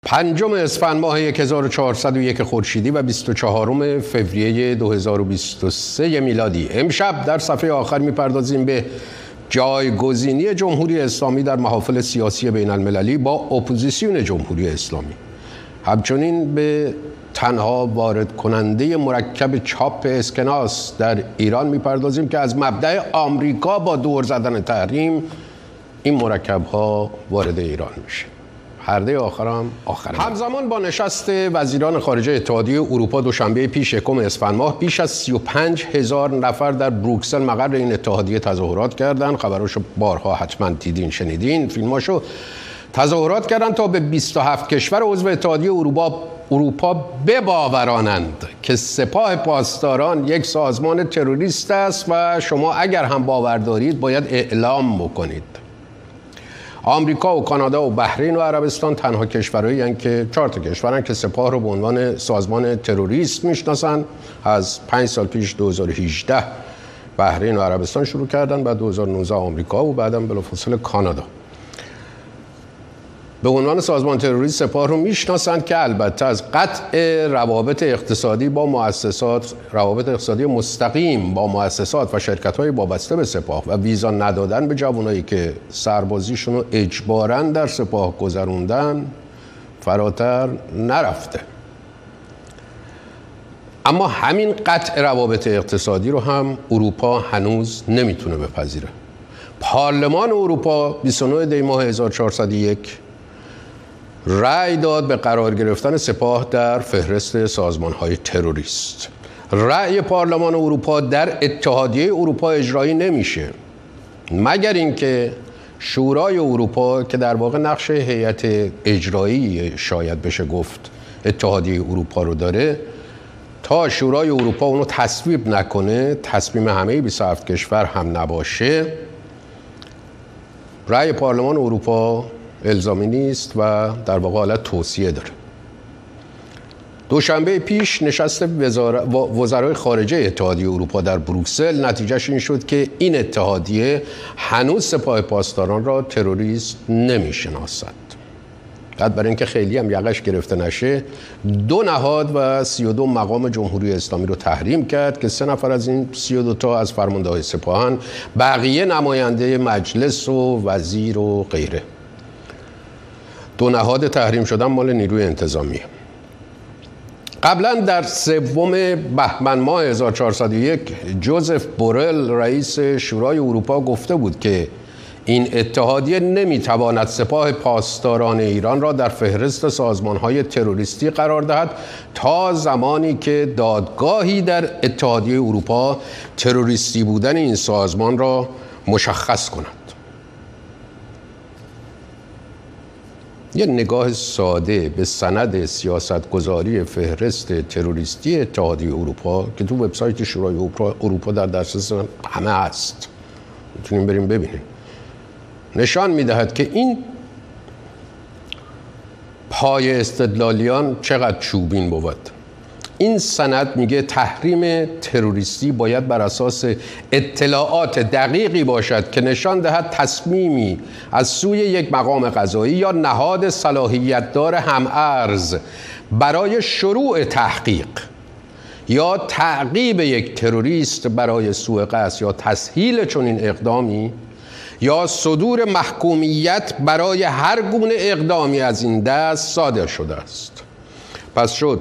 5 اسفند ماه 1401 خورشیدی و 24 فوریه 2023 میلادی. امشب در صفحه آخر میپردازیم به جایگزینی جمهوری اسلامی در محافل سیاسی بین المللی با اپوزیسیون جمهوری اسلامی. همچنین به تنها وارد کننده مرکب چاپ اسکناس در ایران میپردازیم که از مبدأ آمریکا با دور زدن تحریم این مرکب ها وارد ایران میشه. هرده آخرم همزمان با نشست وزیران خارجه اتحادیه اروپا دوشنبه پیش 1 اسفند ماه بیش از 35,000 نفر در بروکسل مقر این اتحادیه تظاهرات کردند. خبراشو بارها حتما دیدین، شنیدین، فیلماشو. تظاهرات کردند تا به 27 کشور عضو اتحادیه اروپا بباورانند که سپاه پاسداران یک سازمان تروریست است و شما اگر هم باور دارید باید اعلام بکنید. آمریکا و کانادا و بحرین و عربستان تنها کشورهایی هستند که 4 کشورن که سپاه رو به عنوان سازمان تروریست میشناسن. از 5 سال پیش 2018 بحرین و عربستان شروع کردن، بعد 2019 آمریکا و بعدم بلافاصله کانادا. به عنوان سازمان تروریست سپاه رو میشناسند که البته از قطع روابط اقتصادی با مؤسسات، روابط اقتصادی مستقیم با مؤسسات و شرکت‌های وابسته به سپاه و ویزا ندادن به جوانایی که سربازیشون رو اجباراً در سپاه گذروندن فراتر نرفته. اما همین قطع روابط اقتصادی رو هم اروپا هنوز نمیتونه بپذیره. پارلمان اروپا 29 دی ماه 1401 رأی داد به قرار گرفتن سپاه در فهرست سازمان‌های تروریست. رأی پارلمان اروپا در اتحادیه اروپا اجرایی نمیشه مگر اینکه شورای اروپا که در واقع نقش هیئت اجرایی شاید بشه گفت اتحادیه اروپا رو داره، تا شورای اروپا اونو تصویب نکنه، تصمیم همه 27 کشور هم نباشه، رأی پارلمان اروپا الزامی نیست و در واقع حالت توصیه داره. دوشنبه پیش نشست وزرای خارجه اتحادیه اروپا در بروکسل نتیجهش این شد که این اتحادیه هنوز سپاه پاسداران را تروریست نمیشناسد. بعد برای اینکه خیلی هم یقش گرفته نشه 2 نهاد و 32 مقام جمهوری اسلامی رو تحریم کرد که 3 نفر از این 32 تا از فرمانده‌های سپاهن، بقیه نماینده مجلس و وزیر و غیره. 2 نهاد تحریم شدن مال نیروی انتظامیه. قبلا در 3 بهمن ماه 1401 جوزف بورل رئیس شورای اروپا گفته بود که این اتحادیه نمیتواند سپاه پاسداران ایران را در فهرست سازمان‌های تروریستی قرار دهد تا زمانی که دادگاهی در اتحادیه اروپا تروریستی بودن این سازمان را مشخص کند. یه نگاه ساده به سند سیاستگذاری فهرست تروریستی اتحادیه اروپا که تو وبسایت شورای اروپا در دسترس همه هست، میتونیم بریم ببینیم، نشان میدهد که این پای استدلالیان چقدر چوبین بود. این سند میگه تحریم تروریستی باید بر اساس اطلاعات دقیقی باشد که نشان دهد تصمیمی از سوی یک مقام قضایی یا نهاد صلاحیت دار هم‌ارز برای شروع تحقیق یا تعقیب یک تروریست برای سوء قصد یا تسهیل چنین اقدامی یا صدور محکومیت برای هر گونه اقدامی از این دست صادر شده است. پس شد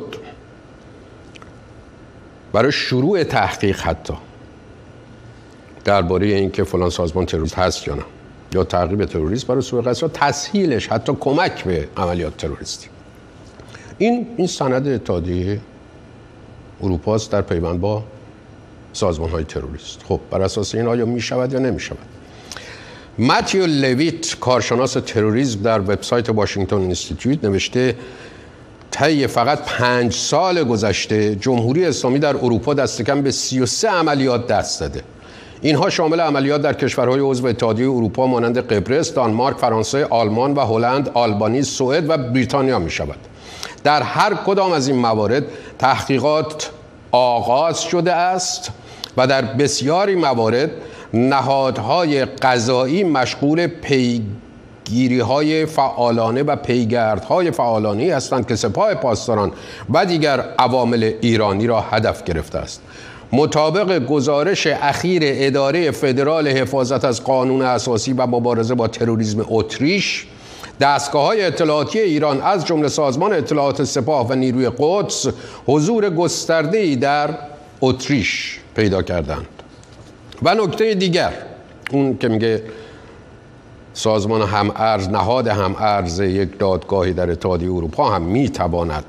برای شروع تحقیق حتی درباره اینکه فلان سازمان تروریست هست یا نه، یا تعقیب تروریست برای سوء قصد یا تسهیلش، حتی کمک به عملیات تروریستی. این سند اتحادیه اروپا است در پیوند با سازمان‌های تروریست. خب بر اساس این آیا میشود یا نمیشود؟ ماتیو لویت کارشناس تروریسم در وبسایت واشنگتن اینستیتوت نوشته طی فقط 5 سال گذشته جمهوری اسلامی در اروپا دست کم به 33 عملیات دست داده. اینها شامل عملیات در کشورهای عضو اتحادیه اروپا مانند قبرس، دانمارک، فرانسه، آلمان و هلند، آلبانی، سوئد و بریتانیا می شود. در هر کدام از این موارد تحقیقات آغاز شده است و در بسیاری موارد نهادهای قضایی مشغول گیری‌های فعالانه و پیگردهای فعالانه هستند که سپاه پاسداران و دیگر عوامل ایرانی را هدف گرفته است. مطابق گزارش اخیر اداره فدرال حفاظت از قانون اساسی و مبارزه با تروریسم اتریش، دستگاه‌های اطلاعاتی ایران از جمله سازمان اطلاعات سپاه و نیروی قدس حضور گسترده‌ای در اتریش پیدا کردند. و نکته دیگر، اون که میگه سازمان هم‌ارز، نهاد هم‌ارز یک دادگاهی در اتحادیه اروپا هم میتواند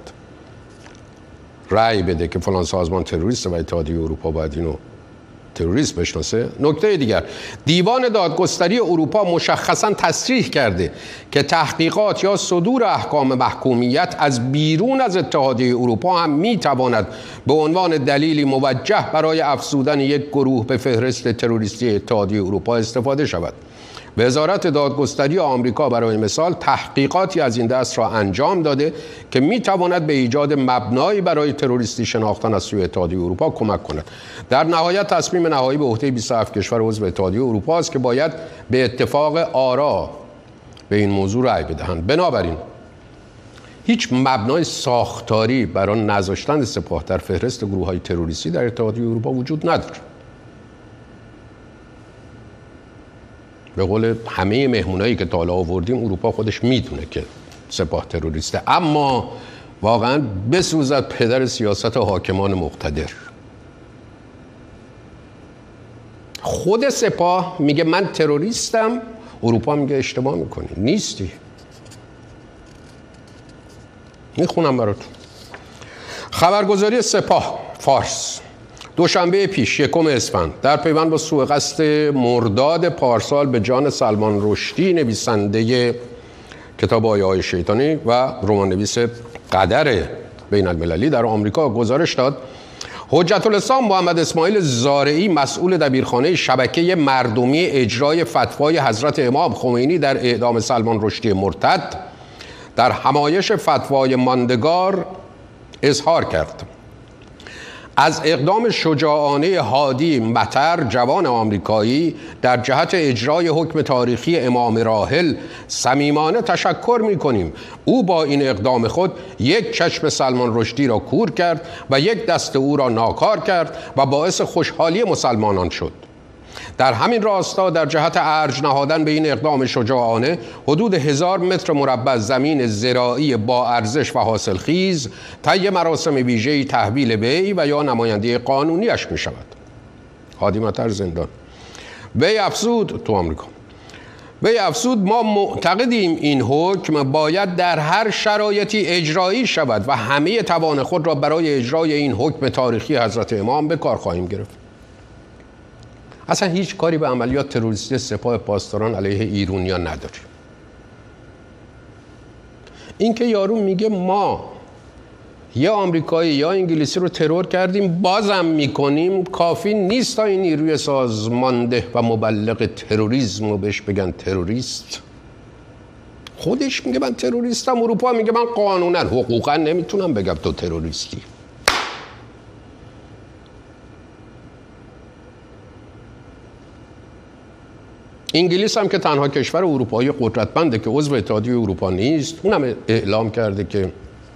رأی بده که فلان سازمان تروریست و اتحادیه اروپا باید اینو تروریست بشناسه. نکته دیگر، دیوان دادگستری اروپا مشخصاً تصریح کرده که تحقیقات یا صدور احکام محکومیت از بیرون از اتحادیه اروپا هم میتواند به عنوان دلیلی موجه برای افزودن یک گروه به فهرست تروریستی اتحادیه اروپا استفاده شود. وزارت دادگستری آمریکا برای مثال تحقیقاتی از این دست را انجام داده که میتواند به ایجاد مبنایی برای تروریستی شناختن از سوی اتحادیه اروپا کمک کند. در نهایت تصمیم نهایی به عهده 27 کشور عضو اتحادیه اروپا است که باید به اتفاق آرا به این موضوع رأی بدهند. بنابراین هیچ مبنای ساختاری برای نذاشتن سپاه در فهرست گروه‌های تروریستی در اتحادیه اروپا وجود ندارد. به قول همه مهمونایی که تا حالا آوردیم، اروپا خودش میدونه که سپاه تروریسته، اما واقعا بسوزد پدر سیاست حاکمان مقتدر. خود سپاه میگه من تروریستم، اروپا میگه اشتباه میکنی، نیستی. میخونم براتون. خبرگزاری سپاه فارس دوشنبه پیش 1 اسفند در پیوند با سوء قصد مرداد پارسال به جان سلمان رشدی، نویسنده کتاب آیه‌های شیطانی و رمان نویس قدر بین المللی در آمریکا، گزارش داد حجت الاسلام محمد اسماعیل زارعی، مسئول دبیرخانه شبکه مردمی اجرای فتوای حضرت امام خمینی در اعدام سلمان رشدی مرتد، در همایش فتوای ماندگار اظهار کرد از اقدام شجاعانه هادی مطر، جوان آمریکایی، در جهت اجرای حکم تاریخی امام راحل صمیمانه تشکر می‌کنیم. او با این اقدام خود یک چشم سلمان رشدی را کور کرد و یک دست او را ناکار کرد و باعث خوشحالی مسلمانان شد. در همین راستا در جهت ارج نهادن به این اقدام شجاعانه حدود 1000 متر مربع زمین زراعی با ارزش و حاصلخیز طی مراسم ویژه‌ای تحویل وی و یا نماینده قانونیش می شود. هادی مطر زندان. وی افزود تو آمریکا. وی افزود ما معتقدیم این حکم باید در هر شرایطی اجرایی شود و همه توان خود را برای اجرای این حکم تاریخی حضرت امام به کار خواهیم گرفت. اصلا هیچ کاری به عملیات تروریستی سپاه پاسداران علیه ایرانیان نداریم. این که یارو میگه ما یا آمریکایی یا انگلیسی رو ترور کردیم بازم میکنیم کافی نیست تا این نیروی سازمانده و مبلغ تروریسم رو بهش بگن تروریست. خودش میگه من تروریستم، اروپا میگه من قانونا حقوقا نمیتونم بگم تو تروریستی. انگلیس هم که تنها کشور اروپایی قدرتمنده که عضو اتحادیه اروپا نیست، اونم اعلام کرده که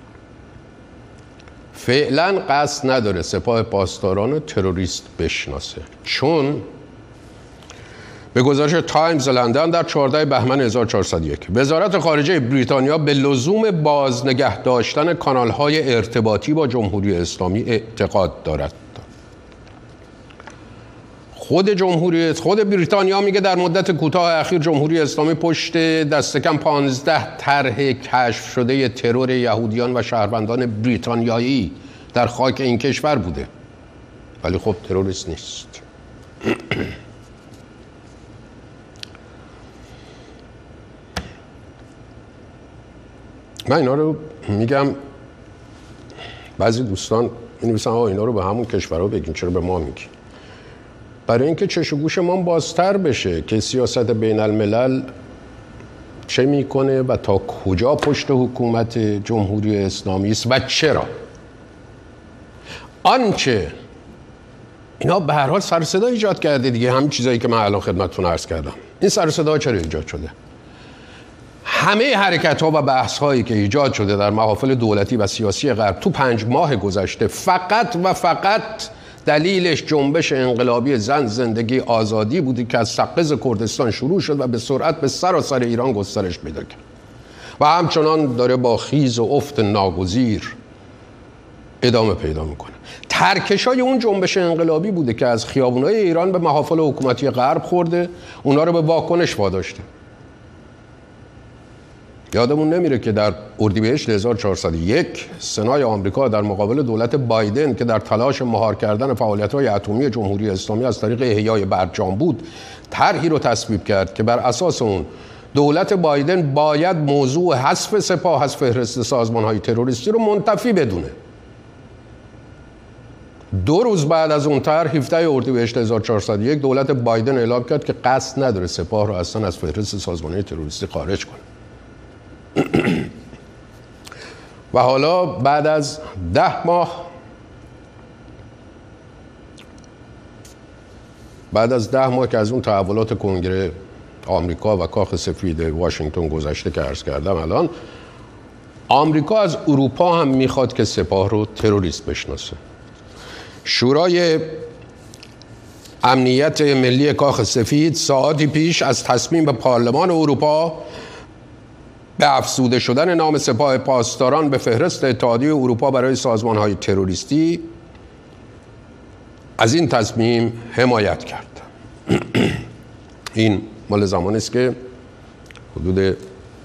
فعلا قصد نداره سپاه پاسداران تروریست بشناسه، چون به گزارش تایمز لندن در 14 بهمن 1401 وزارت خارجه بریتانیا به لزوم بازنگه داشتن کانال‌های ارتباطی با جمهوری اسلامی اعتقاد دارد. خود بریتانیا میگه در مدت کوتاه اخیر جمهوری اسلامی پشت دست کم 15 طرح کشف شده ترور یهودیان و شهروندان بریتانیایی در خاک این کشور بوده، ولی خب تروریست نیست. من اینا رو میگم، بعضی دوستان می‌نویسن اینا رو به همون کشورها بگین، چرا به ما میگی؟ برای اینکه چش و گوش ما بازتر بشه که سیاست بین الملل چه میکنه و تا کجا پشت حکومت جمهوری اسلامی است و چرا. آنچه اینا به هر حال سر صدا ایجاد کرده دیگه، همین چیزایی که من الان خدمتتون عرض کردم. این سر صدا چرا ایجاد شده؟ همه حرکت‌ها و بحث‌هایی که ایجاد شده در محافل دولتی و سیاسی غرب تو 5 ماه گذشته فقط و فقط دلیلش جنبش انقلابی زن، زندگی، آزادی بودی که از سقز کردستان شروع شد و به سرعت به سراسر ایران گسترش پیدا کرد و همچنان داره با خیز و افت ناگزیر ادامه پیدا میکنه. ترکشای اون جنبش انقلابی بوده که از خیابونای ایران به محافل حکومتی غرب خورده، اونا رو به واکنش واداشته. یادمون نمیره که در اردیبهشت 1401 سنای آمریکا در مقابل دولت بایدن که در تلاش مهار کردن فعالیت‌های اتمی جمهوری اسلامی از طریق احیای برجام بود، طرحی رو تصویب کرد که بر اساس اون دولت بایدن باید موضوع حذف سپاه از فهرست سازمان‌های تروریستی رو منتفی بدونه. 2 روز بعد از اون طرح 17 اردیبهشت 1401 دولت بایدن اعلام کرد که قصد نداره سپاه رو اصلا از فهرست سازمان‌های تروریستی خارج کنه. و حالا بعد از 10 ماه که از اون تحولات کنگره آمریکا و کاخ سفید واشنگتن گذشته که عرض کردم، الان آمریکا از اروپا هم میخواد که سپاه رو تروریست بشناسه. شورای امنیت ملی کاخ سفید ساعاتی پیش از تصمیم پارلمان اروپا به افزوده شدن نام سپاه پاسداران به فهرست اتحادیه اروپا برای سازمان‌های تروریستی از این تصمیم حمایت کرد. این مال زمانی است که حدود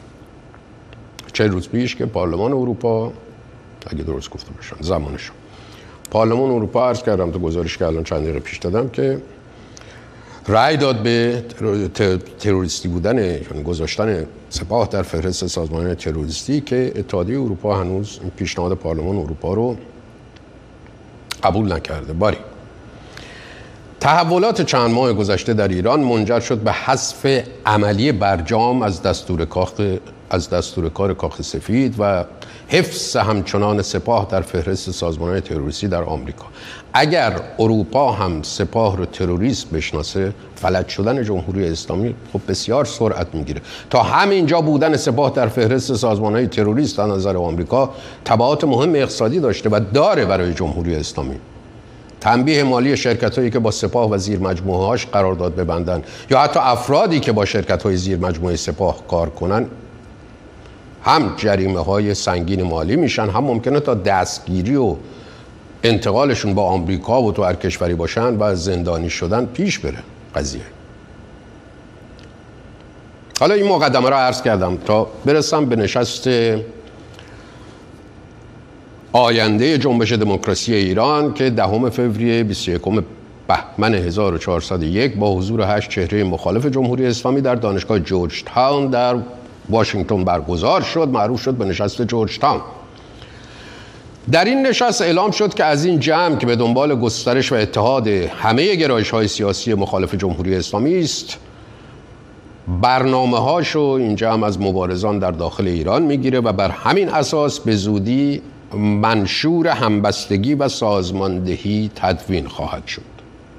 40 روز پیش که پارلمان اروپا، اگه درست گفته باشم زمانش، پارلمان اروپا عرض کردم تو گزارش که الان چند دقیقه پیش دادم که رأی داد به تروریستی بودن، یعنی گذاشتن سپاه در فهرست سازمان تروریستی، که اتحادیه اروپا هنوز این پیشنهاد پارلمان اروپا رو قبول نکرده. باری تحولات چند ماه گذشته در ایران منجر شد به حذف عملی برجام از دستور کار کاخ سفید و حفظ همچنان سپاه در فهرست سازمان‌های تروریستی در آمریکا. اگر اروپا هم سپاه رو تروریست بشناسه، فلج شدن جمهوری اسلامی خب بسیار سرعت میگیره. تا همینجا بودن سپاه در فهرست سازمان‌های تروریست از نظر آمریکا تبعات مهم اقتصادی داشته و داره برای جمهوری اسلامی. تنبیه مالی شرکت‌هایی که با سپاه و زیر مجموعه‌هاش قرارداد ببندن یا حتی افرادی که با شرکت‌های زیر مجموعه سپاه کار کنن هم جریمه‌های سنگین مالی میشن، هم ممکنه تا دستگیری و انتقالشون با آمریکا و تو هر کشوری باشن و زندانی شدن پیش بره قضیه. حالا این مقدمه را عرض کردم تا برسم به نشست آینده جنبش دموکراسی ایران که 10 فوریه 21 بهمن 1401 با حضور 8 چهره مخالف جمهوری اسلامی در دانشگاه جورج تاون در واشنگتن برگزار شد، معروف شد به نشست جورج تاون. در این نشست اعلام شد که از این جمع که به دنبال گسترش و اتحاد همه گرایش‌های سیاسی مخالف جمهوری اسلامی است، برنامه‌هاشو این جمع از مبارزان در داخل ایران میگیره و بر همین اساس به زودی منشور همبستگی و سازماندهی تدوین خواهد شد.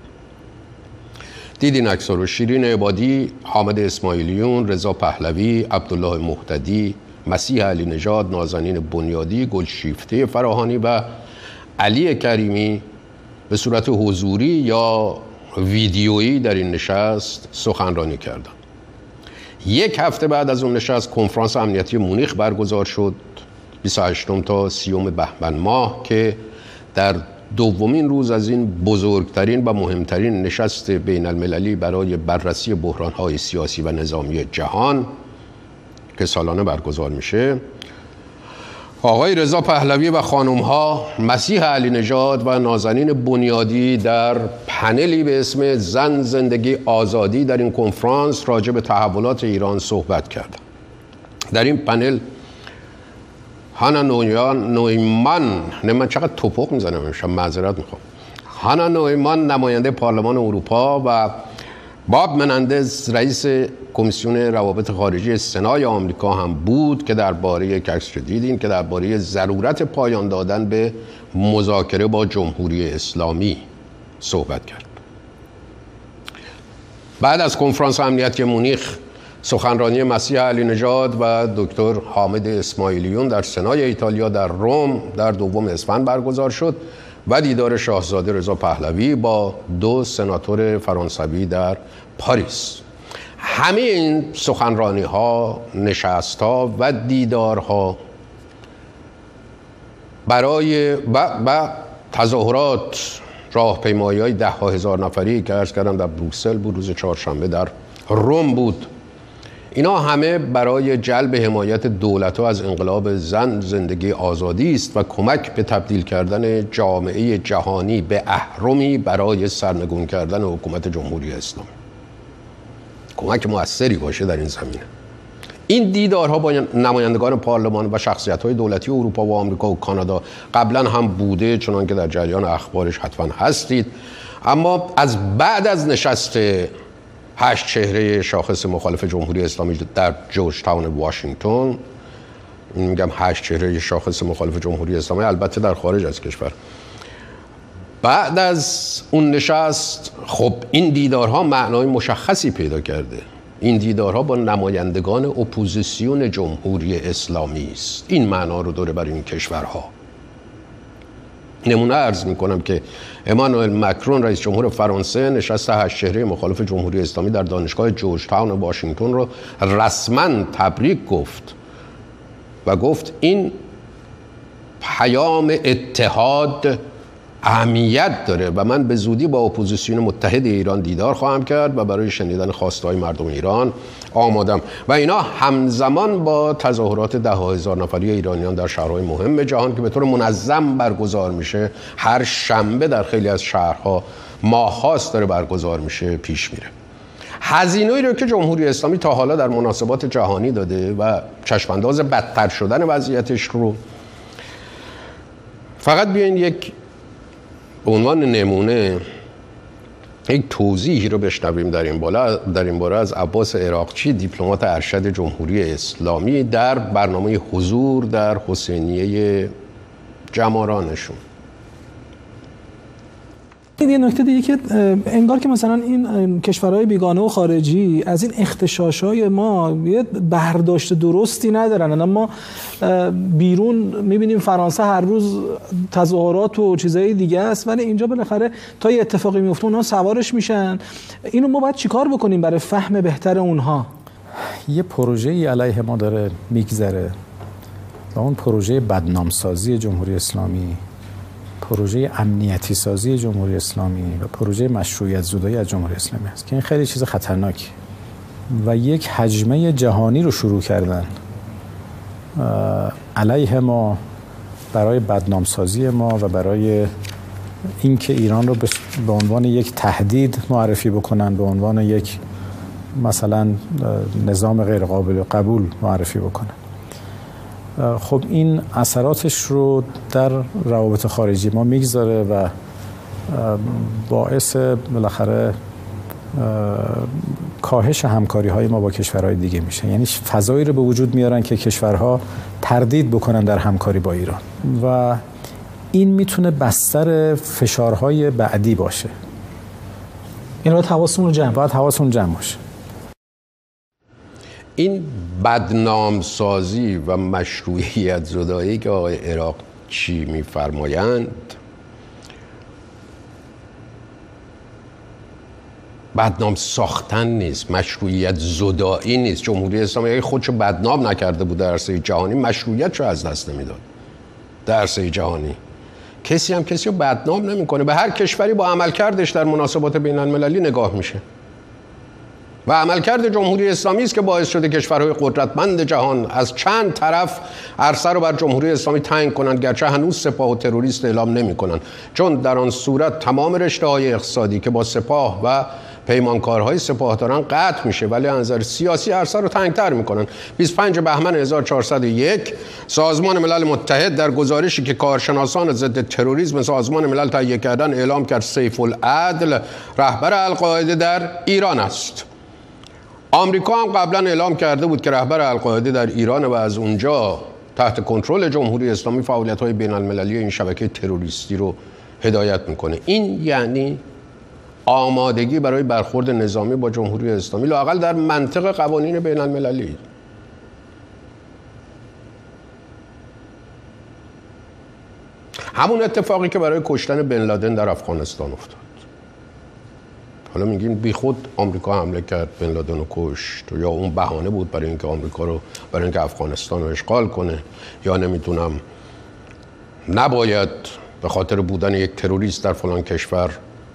دیدین اکثر رو شیرین عبادی، حامد اسماعیلیون، رضا پهلوی، عبدالله مهتدی، مسیح علی نژاد، نازنین بنیادی، گلشیفته فراهانی و علی کریمی به صورت حضوری یا ویدیویی در این نشست سخنرانی کردند. 1 هفته بعد از اون نشست کنفرانس امنیتی مونیخ برگزار شد 28 تا 30 بهمن ماه که در دومین روز از این بزرگترین و مهمترین نشست بین المللی برای بررسی بحران‌های سیاسی و نظامی جهان که سالانه برگزار میشه، آقای رضا پهلوی و خانم‌ها مسیح علی نژاد و نازنین بنیادی در پنلی به اسم زن، زندگی، آزادی در این کنفرانس راجع به تحولات ایران صحبت کردند. در این پنل هانا نویمان، من چقدر توپق میزنم امشب، معذرت میخوام، هانا نویمان نماینده پارلمان اروپا و باب منندز رئیس کمیسیون روابط خارجی سنای آمریکا هم بود که درباره دیدین که درباره ضرورت پایان دادن به مذاکره با جمهوری اسلامی صحبت کرد. بعد از کنفرانس امنیتی مونیخ سخنرانی مسیح علی نژاد و دکتر حامد اسماعیلیون در سنای ایتالیا در روم در 2 اسفند برگزار شد و دیدار شاهزاده رضا پهلوی با 2 سناتور فرانسوی در پاریس. همه این سخنرانی ها، نشست ها و دیدارها برای و تظاهرات، راهپیمایی های 10,000 نفری که عرض کردم در بروکسل بود، روز چهارشنبه در روم بود، اینا همه برای جلب حمایت دولت‌ها از انقلاب زن، زندگی آزادی است و کمک به تبدیل کردن جامعه جهانی به اهرمی برای سرنگون کردن حکومت جمهوری اسلامی. کمک مؤثری باشه در این زمینه. این دیدارها با نمایندگان پارلمان و شخصیت‌های دولتی اروپا و آمریکا و کانادا قبلا هم بوده، چنان که در جریان اخبارش حتما هستید. اما از بعد از نشست 8 چهره شاخص مخالف جمهوری اسلامی در جورج تاون واشنگتن، میگم 8 چهره شاخص مخالف جمهوری اسلامی، البته در خارج از کشور، بعد از اون نشست خب این دیدارها معنای مشخصی پیدا کرده. این دیدارها با نمایندگان اپوزیسیون جمهوری اسلامی است. این معنا رو داره برای این کشورها. نمونه عرض میکنم که امانوئل مکرون رئیس جمهور فرانسه نشست 8 چهره مخالف جمهوری اسلامی در دانشگاه جورج تاون واشنگتن رو رسما تبریک گفت و گفت این پیام اتحاد اهمیت داره و من به زودی با اپوزیسیون متحد ایران دیدار خواهم کرد و برای شنیدن خواستهای مردم ایران آمادم. و اینا همزمان با تظاهرات 10,000 نفری ایرانیان در شهرهای مهم جهان که به طور منظم برگزار میشه، هر شنبه در خیلی از شهرها ماه‌هاست داره برگزار میشه، پیش میره. هزینه‌ای رو که جمهوری اسلامی تا حالا در مناسبات جهانی داده و چشم‌انداز بدتر شدن وضعیتش رو، فقط بیاین یک به عنوان نمونه یک توضیحی رو بشنویم در این باره از عباس عراقچی، دیپلمات ارشد جمهوری اسلامی، در برنامه حضور در حسینیه جمارانشون. یه نکته دیگه که انگار که مثلا این کشورهای بیگانه و خارجی از این اختشاش‌های ما یه برداشت درستی ندارن. اما بیرون می‌بینیم فرانسه هر روز تظاهرات و چیزای دیگه است، ولی اینجا بالاخره تا یه اتفاقی میفته اونها سوارش میشن. اینو ما باید چیکار بکنیم برای فهم بهتر اونها؟ یه پروژه‌ای علیه ما داره میگذره و اون پروژه بدنامسازی جمهوری اسلامی، پروژه امنیتی سازی جمهوری اسلامی و پروژه مشروعیت زدایی از جمهوری اسلامی است که این خیلی چیز خطرناکی و یک هجمه جهانی رو شروع کردن علیه ما برای بدنامسازی ما و برای اینکه ایران رو به عنوان یک تهدید معرفی بکنن، به عنوان یک مثلا نظام غیر قابل قبول معرفی بکنن. خب این اثراتش رو در روابط خارجی ما میگذاره و باعث بالاخره کاهش همکاری های ما با کشورهای دیگه میشه. یعنی فضایی رو به وجود میارن که کشورها تردید بکنن در همکاری با ایران و این میتونه بستر فشارهای بعدی باشه. این باید حواسمون جمع باشه. این بدنامسازی و مشروعیت زدایی که آقای عراقچی میفرمایند بدنام ساختن نیست، مشروعیت زدایی نیست. جمهوری اسلامی اگه خودشو بدنام نکرده بود در عرصه جهانی، مشروعیتشو از دست نمیداد در عرصه جهانی. کسی رو بدنام نمیکنه. به هر کشوری با عملکردش در مناسبات بین المللی نگاه میشه و عملکرد جمهوری اسلامی است که باعث شده کشورهای قدرتمند جهان از چند طرف عرصه رو بر جمهوری اسلامی تنگ کنند، گرچه هنوز سپاه و تروریست اعلام نمی‌کنند، چون در آن صورت تمام رشته‌های اقتصادی که با سپاه و پیمانکارهای سپاه دارن قطع میشه، ولی از نظر سیاسی عرصه رو تنگ‌تر می‌کنن. 25 بهمن 1401 سازمان ملل متحد در گزارشی که کارشناسان ضد تروریسم سازمان ملل تهیه کردن اعلام کرد سیف العدل رهبر القاعده در ایران است. آمریکا هم قبلا اعلام کرده بود که رهبر القاعده در ایران و از اونجا تحت کنترل جمهوری اسلامی فعالیت‌های بین‌المللی این شبکه تروریستی رو هدایت میکنه. این یعنی آمادگی برای برخورد نظامی با جمهوری اسلامی، لااقل در منطق قوانین بین المللی. همون اتفاقی که برای کشتن بن لادن در افغانستان افتاد. حالا میگین بی خود آمریکا حمله کرد، بن لادن رو کشت، یا اون بهانه بود برای اینکه آمریکا رو، برای اینکه افغانستان رو اشغال کنه، یا نمیدونم نباید به خاطر بودن یک تروریست در فلان کشور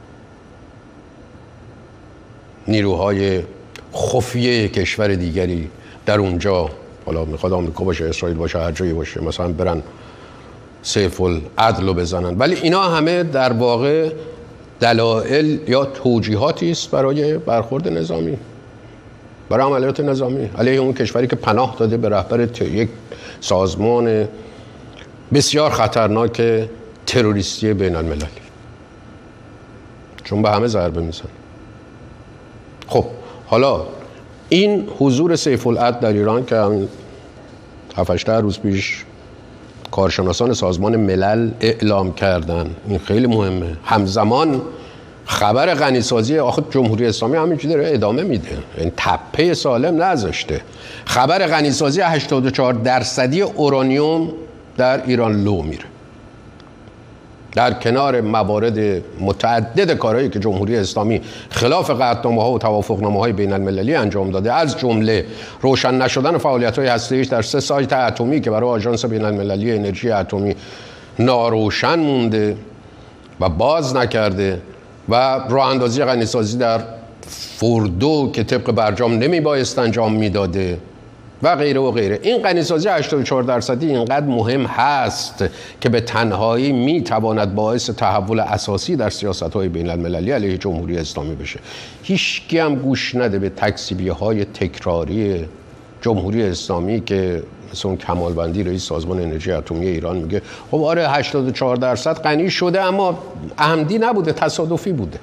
نیروهای خفیه کشور دیگری در اونجا، حالا میخواد آمریکا باشه، اسرائیل باشه، هر جایی باشه، مثلا برن سیف العدل رو بزنن. ولی اینا همه در واقع دلایل یا توجیهاتی است برای برخورد نظامی، برای عملیات نظامی علیه اون کشوری که پناه داده به رهبر یک سازمان بسیار خطرناک تروریستی بین المللی، چون به همه ضربه میزنه. خب حالا این حضور سیف العدل در ایران که همین 7-8 روز پیش کارشناسان سازمان ملل اعلام کردن، این خیلی مهمه. همزمان خبر غنیسازی آخه جمهوری اسلامی همینجوری داره ادامه میده، این تپه سالم نذاشته. خبر غنیسازی 84% اورانیوم در ایران لو میره، در کنار موارد متعدد کارهایی که جمهوری اسلامی خلاف قطعنامه‌ها و توافقنامه‌های بین المللی انجام داده، از جمله روشن نشدن فعالیت‌های هسته‌ایش در 3 سایت اتمی که برای آژانس بین المللی انرژی اتمی ناروشن مونده و باز نکرده، و راه اندازی غنیسازی در فردو که طبق برجام نمیبایست انجام میداده و غیره و غیره. این غنیسازی 84% اینقدر مهم هست که به تنهایی میتواند باعث تحول اساسی در سیاست‌های بین المللی علیه جمهوری اسلامی بشه. هیچکی هم گوش نده به تکذیبی‌های تکراری جمهوری اسلامی که مثل اون کمالبندی رئیس سازمان انرژی اتمی ایران میگه خب آره 84% غنی شده اما عمدی نبوده، تصادفی بوده.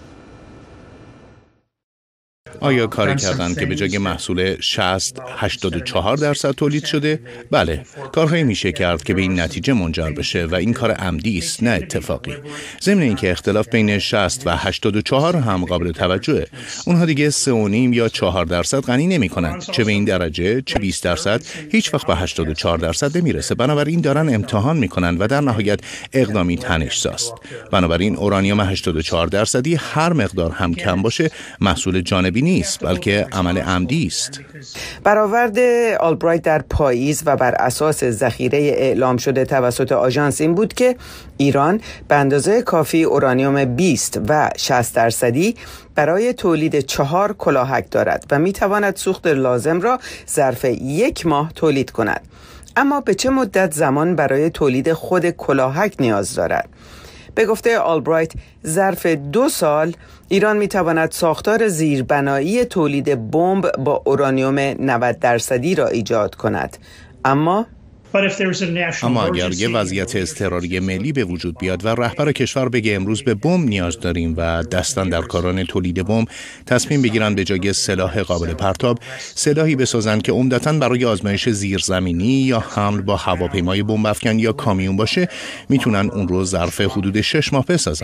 آیا کاری کردند که به جای محصول 80-84% تولید شده؟ بله، کارهایی میشه کرد که به این نتیجه منجر بشه و این کار عمدی است، نه اتفاقی. ضمن اینکه اختلاف بین 60 و 84 هم قابل توجهه. اونها دیگه 3.5 یا 4% غنی نمی‌کنند، چه به این درجه چه 20%، هیچ وقت به 84% نمیرسه. بنابراین دارن امتحان میکنن و در نهایت اقدامی تنش‌زاست. بنابراین اورانیوم 84% هر مقدار هم کم باشه محصول جانبی نیست، بلکه عمل عمدی است. برآورد آلبرایت در پاییز و بر اساس ذخیره اعلام شده توسط آژانس این بود که ایران به اندازه کافی اورانیوم 20 و 60% برای تولید 4 کلاهک دارد و میتواند سوخت لازم را ظرف 1 ماه تولید کند. اما به چه مدت زمان برای تولید خود کلاهک نیاز دارد؟ به گفته آلبرایت ظرف 2 سال ایران میتواند ساختار زیربنایی تولید بمب با اورانیوم 90% را ایجاد کند. اما اگر یه وضعیت اضطراری ملی به وجود بیاد و رهبر کشور بگه امروز به بمب نیاز داریم و دستان در کاران تولید بمب تصمیم بگیرن به جای سلاح قابل پرتاب سلاحی بسازن که عمدتاً برای آزمایش زیرزمینی یا حمل با هواپیمای بمب افکن یا کامیون باشه، میتونن اون رو ظرف حدود 6 ماه بسازن.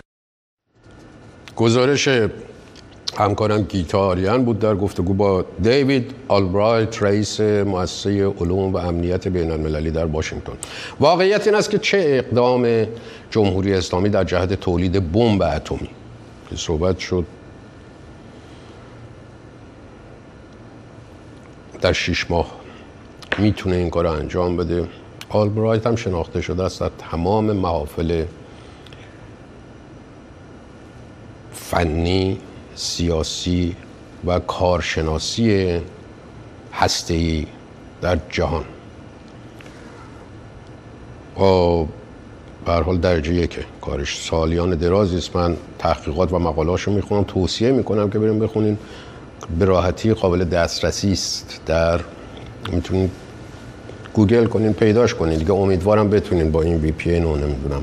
گزارش همکارم گیتا آریان بود در گفتگو با دیوید آلبرایت، رئیس مؤسسه علوم و امنیت بین المللی در واشنگتن. واقعیت این است که چه اقدام جمهوری اسلامی در جهت تولید بمب اتمی که صحبت شد در 6 ماه میتونه این کار انجام بده. آلبرایت هم شناخته شده است در تمام محافل فنی، سیاسی و کارشناسی هسته‌ای در جهان. به هر حال درجه 1 کارش، سالیان درازی است. من تحقیقات و مقاله‌اشو میخونم، توصیه میکنم که بریم بخونین، به راحتی قابل دسترسی است. در میتونید گوگل کنین پیداش کنین دیگه. امیدوارم بتونین با این وی پی ان نمیدونم.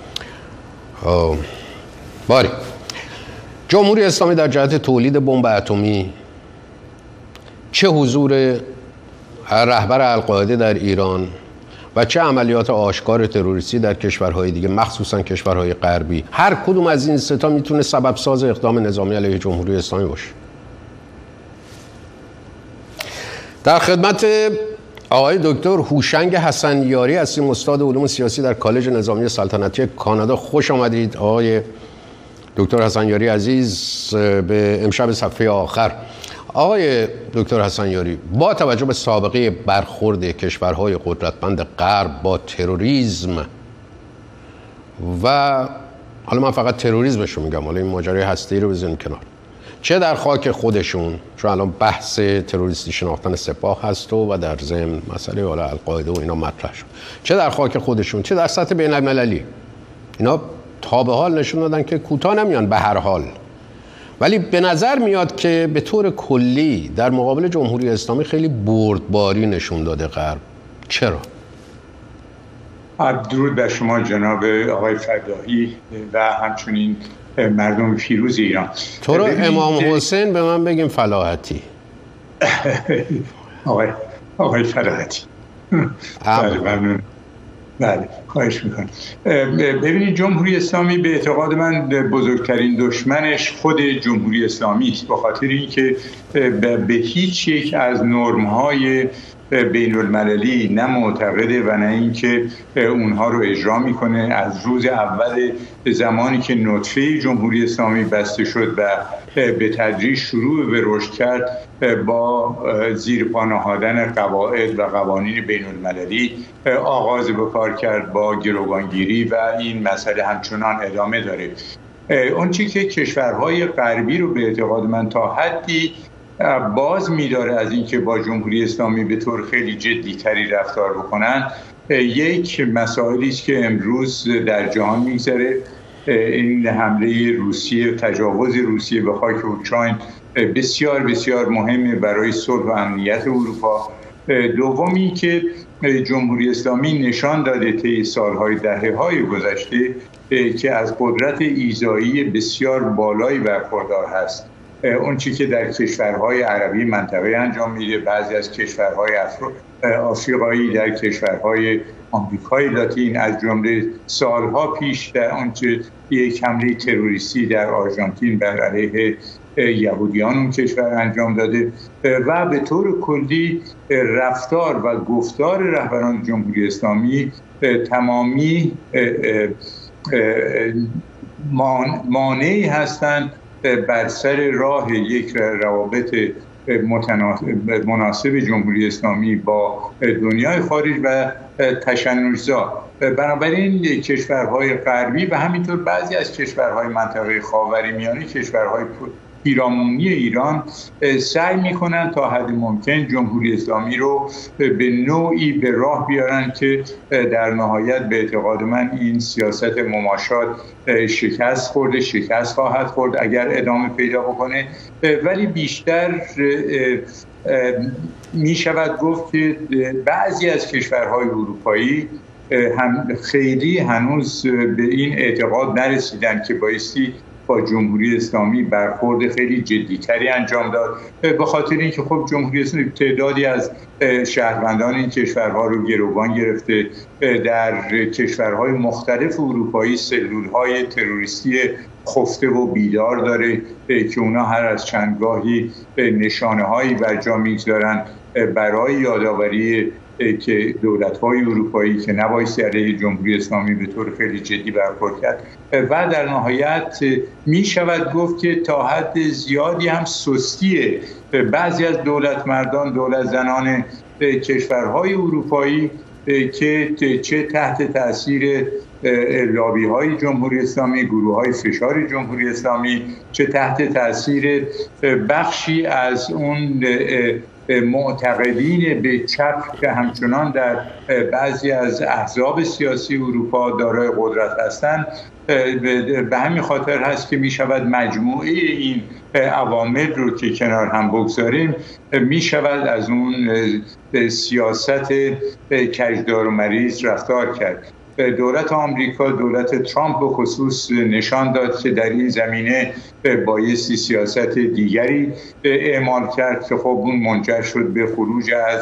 باری جمهوری اسلامی در جهت تولید بمب اتمی چه حضور رهبر القاعده در ایران و چه عملیات آشکار تروریستی در کشورهای دیگه، مخصوصا کشورهای غربی، هر کدوم از این سه تا میتونه سبب ساز اقدام نظامی علیه جمهوری اسلامی باشه. در خدمت آقای دکتر هوشنگ حسنیاری هستیم، استاد علوم سیاسی در کالج نظامی سلطنتی کانادا. خوش آمدید آقای دکتر حسنیاری عزیز به امشب صفحه آخر. آقای دکتر حسنیاری، با توجه به سابقه برخورد کشورهای قدرتمند غرب با تروریسم و حالا من فقط تروریسمشو میگم، حالا این ماجرای هسته‌ای رو بزنیم کنار، چه در خاک خودشون، چون الان بحث تروریستی شناختن سپاه هست و در ضمن مسئله حالا القاعده و اینا مطرح شد، چه در خاک خودشون چه در سطح بین المللی، اینا تا به حال نشون دادن که کوتاه نمیان به هر حال. ولی به نظر میاد که به طور کلی در مقابل جمهوری اسلامی خیلی بردباری نشون داده غرب. چرا؟ درود بر شما جناب آقای فداحی و همچنین مردم پیروز ایران. تو رو امام حسین به من بگیم فلاحتی. آقای فلاحتی. بله ممنون. بله خواهش میکنم. ببینید، جمهوری اسلامی به اعتقاد من بزرگترین دشمنش خود جمهوری اسلامی است، به خاطر اینکه به هیچ یک از نرم‌های بین المللی نه معتقده و نه اینکه اونها رو اجرا میکنه. از روز اول زمانی که نطفه جمهوری اسلامی بسته شد و به تدریج شروع به رشد کرد با زیر پا نهادن قواعد و قوانین بین المللی آغاز به کار کرد با گروگانگیری و این مسئله همچنان ادامه داره. اون چی که کشورهای غربی رو به اعتقاد من تا حدی باز می‌داره از اینکه با جمهوری اسلامی به طور خیلی جدی‌تری رفتار بکنن، یک مسائلی است که امروز در جهان می‌گذره. این حمله روسیه، تجاوز روسیه به خاک اوکراین بسیار بسیار مهمه برای صلح و امنیت اروپا. دومی که جمهوری اسلامی نشان داده طی سال‌های دهه‌های گذشته که از قدرت ایذایی بسیار بالایی برخوردار هست. اون چی که در کشورهای عربی منطقه انجام میده، بعضی از کشورهای آفریقایی، در کشورهای آمریکای لاتین، از جمله سالها پیش در آنچه یک حمله تروریستی در آرژانتین بر علیه یهودیان اون کشور انجام داده و به طور کلی رفتار و گفتار رهبران جمهوری اسلامی تمامی مانعی هستند بر سر راه یک روابط مناسب جمهوری اسلامی با دنیای خارج و تشنج‌زا. بنابراین کشورهای غربی و همینطور بعضی از کشورهای منطقه خاورمیانه، کشورهای پیرامونی ایران، سعی میکنن تا حد ممکن جمهوری اسلامی رو به نوعی به راه بیارن که در نهایت به اعتقاد من این سیاست مماشات شکست خواهد خورد اگر ادامه پیدا بکنه. ولی بیشتر میشود گفت که بعضی از کشورهای اروپایی هم خیلی هنوز به این اعتقاد نرسیدن که بایستی با جمهوری اسلامی برخورد خیلی جدی‌تری انجام داد، به خاطر اینکه خب جمهوری اسلامی تعدادی از شهروندان این کشورها رو گروگان گرفته. در کشورهای مختلف اروپایی سلول‌های تروریستی خفته و بیدار داره که اونا هر از چندگاهی نشانه‌هایی بر جا می‌گذارن برای یادآوری که دولت‌های اروپایی که نبایستی علیه جمهوری اسلامی به طور خیلی جدی برخورد کرد. و در نهایت می شود گفت که تا حد زیادی هم سستی بعضی از دولت زنان کشورهای اروپایی که چه تحت تاثیر لابی‌های جمهوری اسلامی، گروه‌های فشار جمهوری اسلامی، چه تحت تاثیر بخشی از اون معتقدین به چپ که همچنان در بعضی از احزاب سیاسی اروپا دارای قدرت هستند، به همین خاطر هست که می شود مجموعه این عوامل رو که کنار هم بگذاریم می شود از اون سیاست کجدار و مریض رفتار کرد. دولت آمریکا، دولت ترامپ به خصوص نشان داد که در این زمینه بایستی سیاست دیگری اعمال کرد که خب اون منجر شد به خروج از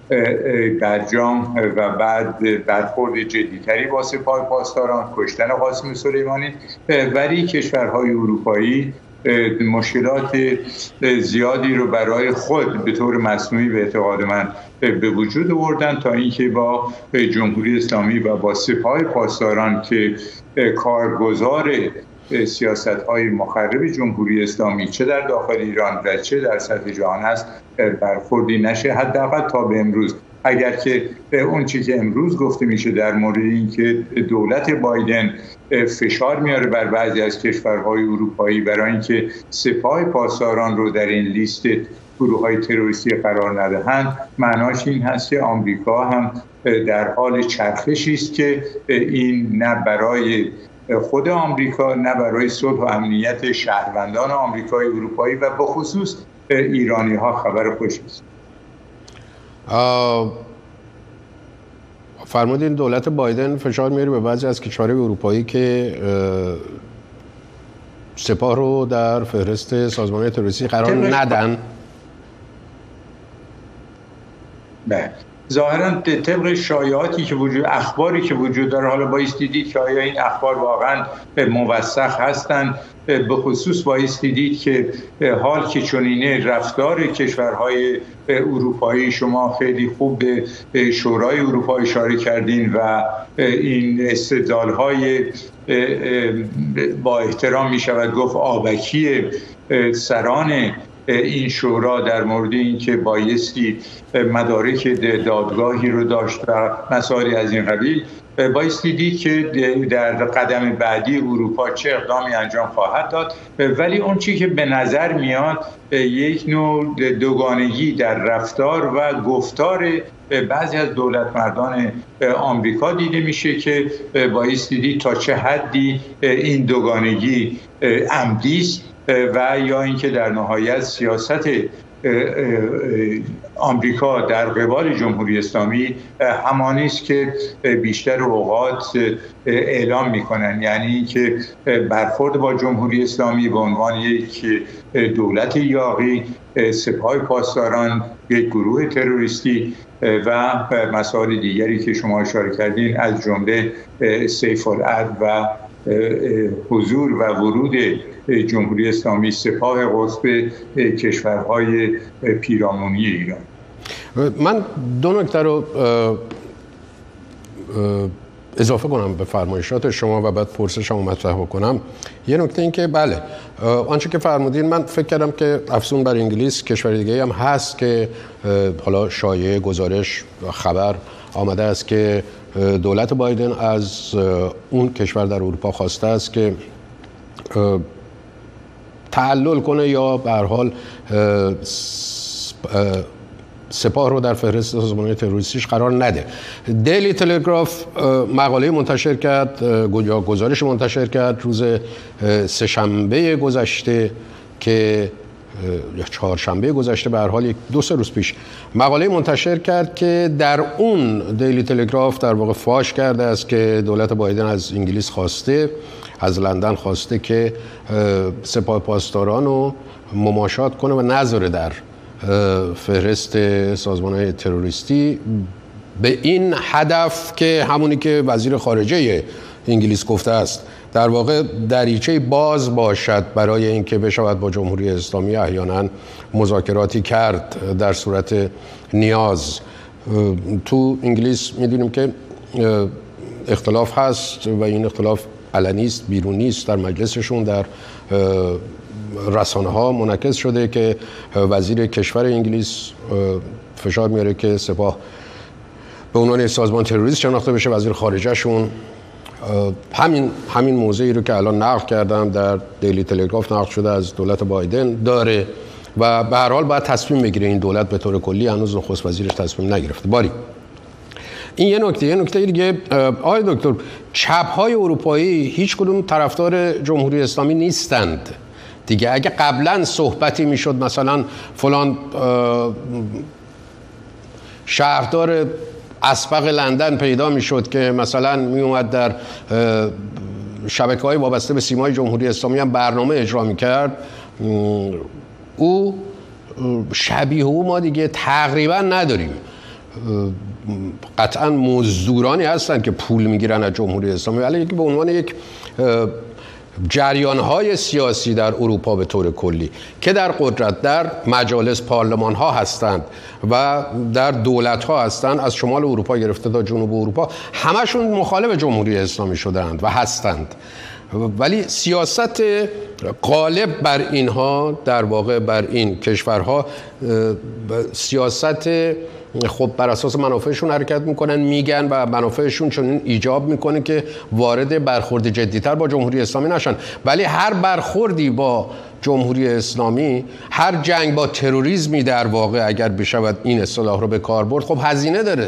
برجام و بعد برخورد جدیتری با سپاه پاسداران، کشتن قاسم سلیمانی، ولی کشورهای اروپایی مشکلات زیادی رو برای خود به طور مصنوعی به اعتقاد من به وجود آوردن تا اینکه با جمهوری اسلامی و با سپاه پاسداران که کارگزار سیاست‌های مخرب جمهوری اسلامی چه در داخل ایران و چه در سطح جهان است برخوردی نشه، حداقل تا به امروز. اگر که اون چیزی که امروز گفته میشه در مورد اینکه دولت بایدن فشار میاره بر بعضی از کشورهای اروپایی برای اینکه سپاه پاسداران رو در این لیست گروه‌های تروریستی قرار ندهند، معناش این هست که آمریکا هم در حال چرخشی است که این نه برای خود آمریکا نه برای صلح و امنیت شهروندان آمریکای اروپایی و به خصوص ایرانی ها خبر خوشی است. فرمودین دولت بایدن فشار میاره به بعضی از کشورهای اروپایی که سپاه رو در فهرست سازمان تروریستی قرار ندن. بله، ظاهرا طبق شایعاتی که وجود، اخباری که وجود داره، حالا بایستی دید که آیا این اخبار واقعا موثق هستند. به خصوص بایستی دید که حال که چنینه رفتار کشورهای اروپایی، شما خیلی خوب به شورای اروپا اشاره کردین و این استدلال‌های با احترام می شود گفت آبکی سران این شورا در مورد اینکه بایستی مدارک دادگاهی رو داشت و مسائلی از این قبیل، بایستی دید که در قدم بعدی اروپا چه اقدامی انجام خواهد داد. ولی اون چیزی که به نظر میاد یک نوع دوگانگی در رفتار و گفتار بعضی از دولتمردان آمریکا دیده میشه که بایستی دید تا چه حدی این دوگانگی عمدی است و یا اینکه در نهایت سیاست آمریکا در قبال جمهوری اسلامی همانی است که بیشتر اوقات اعلام میکنن، یعنی که برخورد با جمهوری اسلامی به عنوان یک دولت یاغی، سپاه پاسداران یک گروه تروریستی و مسائل دیگری که شما اشاره کردین از جمله سیف العدل و حضور و ورود جمهوری اسلامی سپاه قدس به کشورهای پیرامونی ایران. من دو نکته رو اضافه کنم به فرمایشات شما و بعد پرسشم رو مطرح بکنم. یه نکته این که بله، آنچه که فرمودین من فکر کردم که افزون بر انگلیس کشور دیگه هم هست که حالا شایعه، گزارش، خبر آمده است که دولت بایدن از اون کشور در اروپا خواسته است که تعلل کنه یا به هر حال سپاه رو در فهرست سازمان تروریستیش قرار نده. دیلی تلگراف مقاله منتشر کرد، گزارش منتشر کرد روز سه‌شنبه گذشته که یا چهارشنبه گذشته، به هر حال یک 2-3 روز پیش مقاله منتشر کرد که در اون دیلی تلگراف در واقع فاش کرده است که دولت بایدن از انگلیس خواسته، از لندن خواسته که سپاه پاسداران رو مماشات کنه و نذاره در فهرست سازمان تروریستی، به این هدف که همونی که وزیر خارجه انگلیس گفته است، در واقع دریچه باز باشد برای اینکه بشود با جمهوری اسلامی احیانا مذاکراتی کرد در صورت نیاز. تو انگلیس میدونیم که اختلاف هست و این اختلاف علنی است، بیرونی است، در مجلسشون، در رسانه ها منعکس شده که وزیر کشور انگلیس فشار میاره که سپاه به عنوان سازمان تروریست شناخته بشه. وزیر خارجه شون همین موضوعی رو که الان نقل کردم در دیلی تلگراف نقل شده از دولت بایدن داره و به هر حال باید تصمیم بگیره. این دولت به طور کلی هنوز نخست وزیرش تصمیم نگرفته. باری این یه نکته دیگه، آقای دکتر، چپ‌های اروپایی هیچ کدوم طرفدار جمهوری اسلامی نیستند دیگه. اگه قبلا صحبتی میشد مثلا فلان شهردار اسبق لندن پیدا میشد که مثلا میومد در شبکه‌های وابسته به سیمای جمهوری اسلامی هم برنامه اجرا میکرد، او شبیه او ما دیگه تقریبا نداریم. قطعا مزدورانی هستند که پول میگیرن از جمهوری اسلامی، ولی به عنوان یک جریان‌های سیاسی در اروپا به طور کلی که در قدرت در مجالس پارلمان‌ها هستند و در دولت‌ها هستند، از شمال اروپا گرفته تا جنوب اروپا، همشون مخالف جمهوری اسلامی شدند و هستند. ولی سیاست غالب بر اینها، در واقع بر این کشورها، سیاست خب بر اساس منافعشون حرکت میکنن، میگن و منافعشون چون ایجاب میکنه که وارد برخورد جدیتر با جمهوری اسلامی نشن. ولی هر برخوردی با جمهوری اسلامی، هر جنگ با تروریسمی در واقع اگر بشود این اصطلاح رو به کار برد، خب هزینه داره.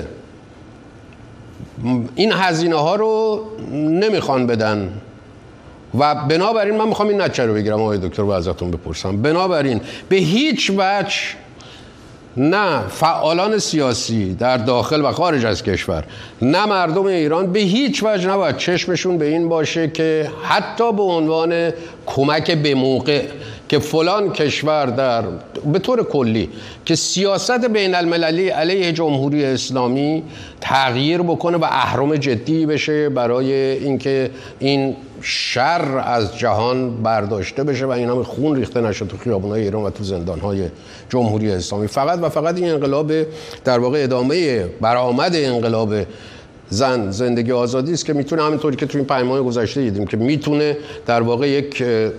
این هزینه ها رو نمیخوان بدن و بنابراین من میخوام این نتیجه رو بگیرم آقای دکتر و ازتون بپرسم. بنابراین به هیچ وجه نه فعالان سیاسی در داخل و خارج از کشور، نه مردم ایران به هیچ وجه نباید چشمشون به این باشه که حتی به عنوان کمک به موقع که فلان کشور به طور کلی که سیاست بین المللی علیه جمهوری اسلامی تغییر بکنه و اهرم جدی بشه برای اینکه این شر از جهان برداشته بشه و این همه خون ریخته نشه تو خیابون‌های ایران و تو زندان‌های جمهوری اسلامی. فقط و فقط این انقلاب در واقع ادامه برآمد انقلاب زندگی آزادی است که میتونه همینطوری که تو این 5 ماه گذشته دیدیم که میتونه در واقع یک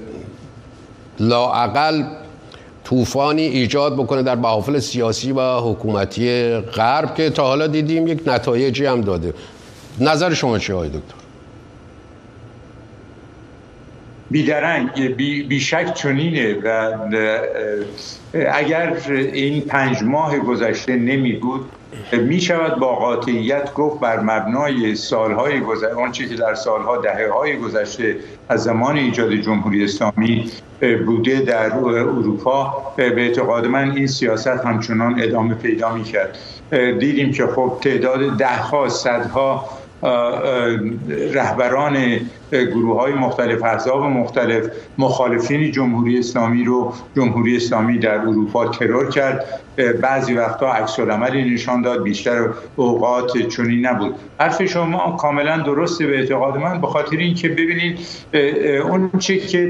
لااقل طوفانی ایجاد بکنه در محافل سیاسی و حکومتی غرب که تا حالا دیدیم یک نتایجی هم داده. نظر شما چیه آقای دکتر؟ بیدرنگ بیشک چنینه و اگر این 5 ماه گذشته نمی بود می شود با قاطعیت گفت بر مبنای سالهای گذشته، آنچه که در سالها دهه‌های گذشته از زمان ایجاد جمهوری اسلامی بوده در اروپا، به اعتقاد من این سیاست همچنان ادامه پیدا می کرد. دیدیم که خب تعداد ده‌ها صدها رهبران گروه‌های مختلف، احزاب مختلف، مخالفین جمهوری اسلامی رو جمهوری اسلامی در اروپا ترور کرد. بعضی وقتا عکس العملی نشان داد، بیشتر اوقات چنین نبود. حرف شما کاملا درسته به اعتقاد من، به خاطر اینکه ببینید اون چه که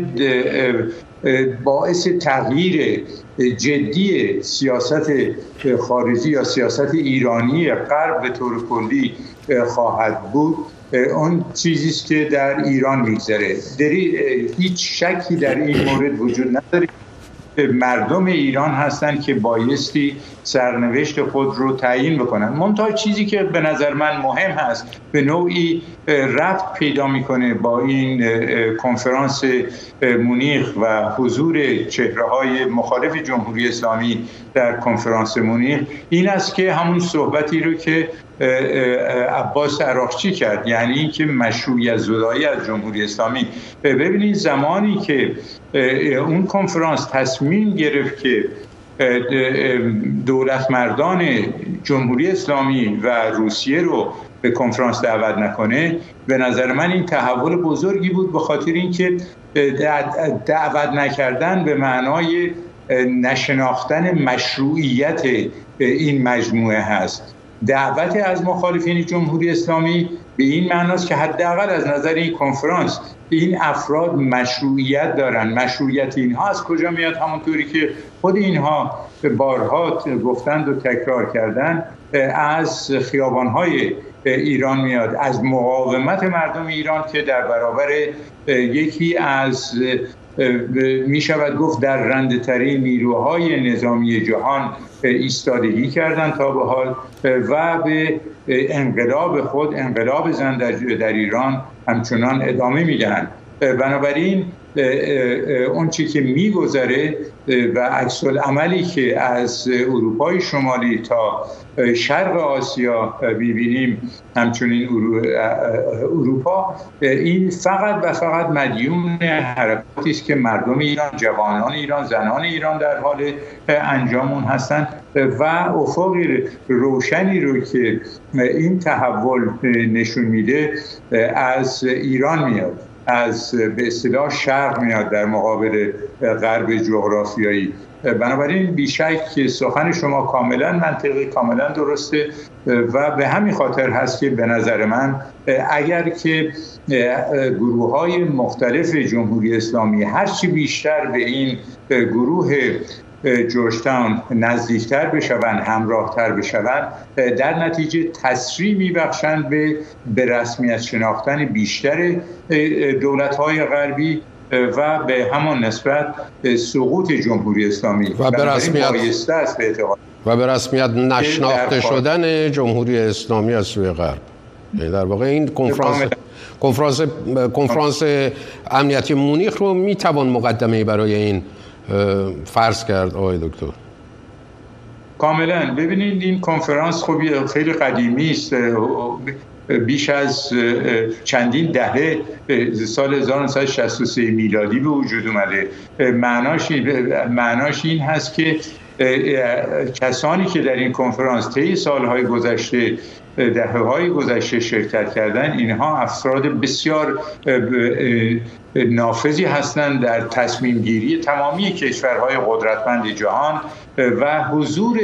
باعث تغییر جدی سیاست خارجی یا سیاست ایرانی غرب به طور کلی خواهد بود، اون چیزی است که در ایران میگذره. هیچ شکی در این مورد وجود نداره. مردم ایران هستند که بایستی سرنوشت خود رو تعیین بکنن. منتها چیزی که به نظر من مهم هست، به نوعی ربط پیدا میکنه با این کنفرانس مونیخ و حضور چهره‌های مخالف جمهوری اسلامی در کنفرانس مونیخ، این است که همون صحبتی رو که عباس عراقچی کرد، یعنی اینکه مشروعیت زدایی از جمهوری اسلامی. ببینید زمانی که اون کنفرانس تصمیم گرفت که دولت مردان جمهوری اسلامی و روسیه رو به کنفرانس دعوت نکنه، به نظر من این تحول بزرگی بود، به خاطر اینکه دعوت نکردن به معنای نشناختن مشروعیت این مجموعه هست. دعوت از مخالفین جمهوری اسلامی به این معناست که حداقل از نظر این کنفرانس این افراد مشروعیت دارن. مشروعیت اینها از کجا میاد؟ همونطوری که خود اینها به بارها گفتند و تکرار کردند، از خیابان‌های ایران میاد، از مقاومت مردم ایران که در برابر یکی از می شود گفت در رنده‌ترین نیروهای نظامی جهان ایستادگی کردند تا به حال و به انقلاب خود، انقلاب زن در ایران همچنان ادامه میدن. بنابراین اون چی که میگذره و عکس العملی که از اروپای شمالی تا شرق آسیا می‌بینیم، همچنین اروپا، این فقط و فقط مدیون حرکاتی است که مردم ایران، جوانان ایران، زنان ایران در حال انجام اون هستند و افق روشنی رو که این تحول نشون میده از ایران میاد، از به اصطلاح شرق میاد در مقابل غرب جغرافیایی. بنابراین بیشک سخن شما کاملا منطقی، کاملا درسته و به همین خاطر هست که به نظر من اگر که گروه‌های مختلف جمهوری اسلامی هرچی بیشتر به این گروه جورج تاون نزدیکتر بشوند، همراهتر بشوند، در نتیجه تسریع میبخشند به رسمیت شناختن بیشتر دولت‌های غربی و به همان نسبت سقوط جمهوری اسلامی و به رسمیت نشناخته شدن جمهوری اسلامی از سوی غرب. در واقع این کنفرانس امنیتی مونیخ رو میتوان مقدمه برای این فرض کرد آقای دکتر؟ کاملا. ببینید این کنفرانس خب خیلی قدیمی است، بیش از چندین دهه سال 1963 میلادی به وجود اومده. معناش این هست که کسانی که در این کنفرانس طی سالهای گذشته، دهه‌های گذشته شرکت کردن، اینها افراد بسیار نافذی هستند در تصمیم گیری تمامی کشورهای قدرتمند جهان و حضور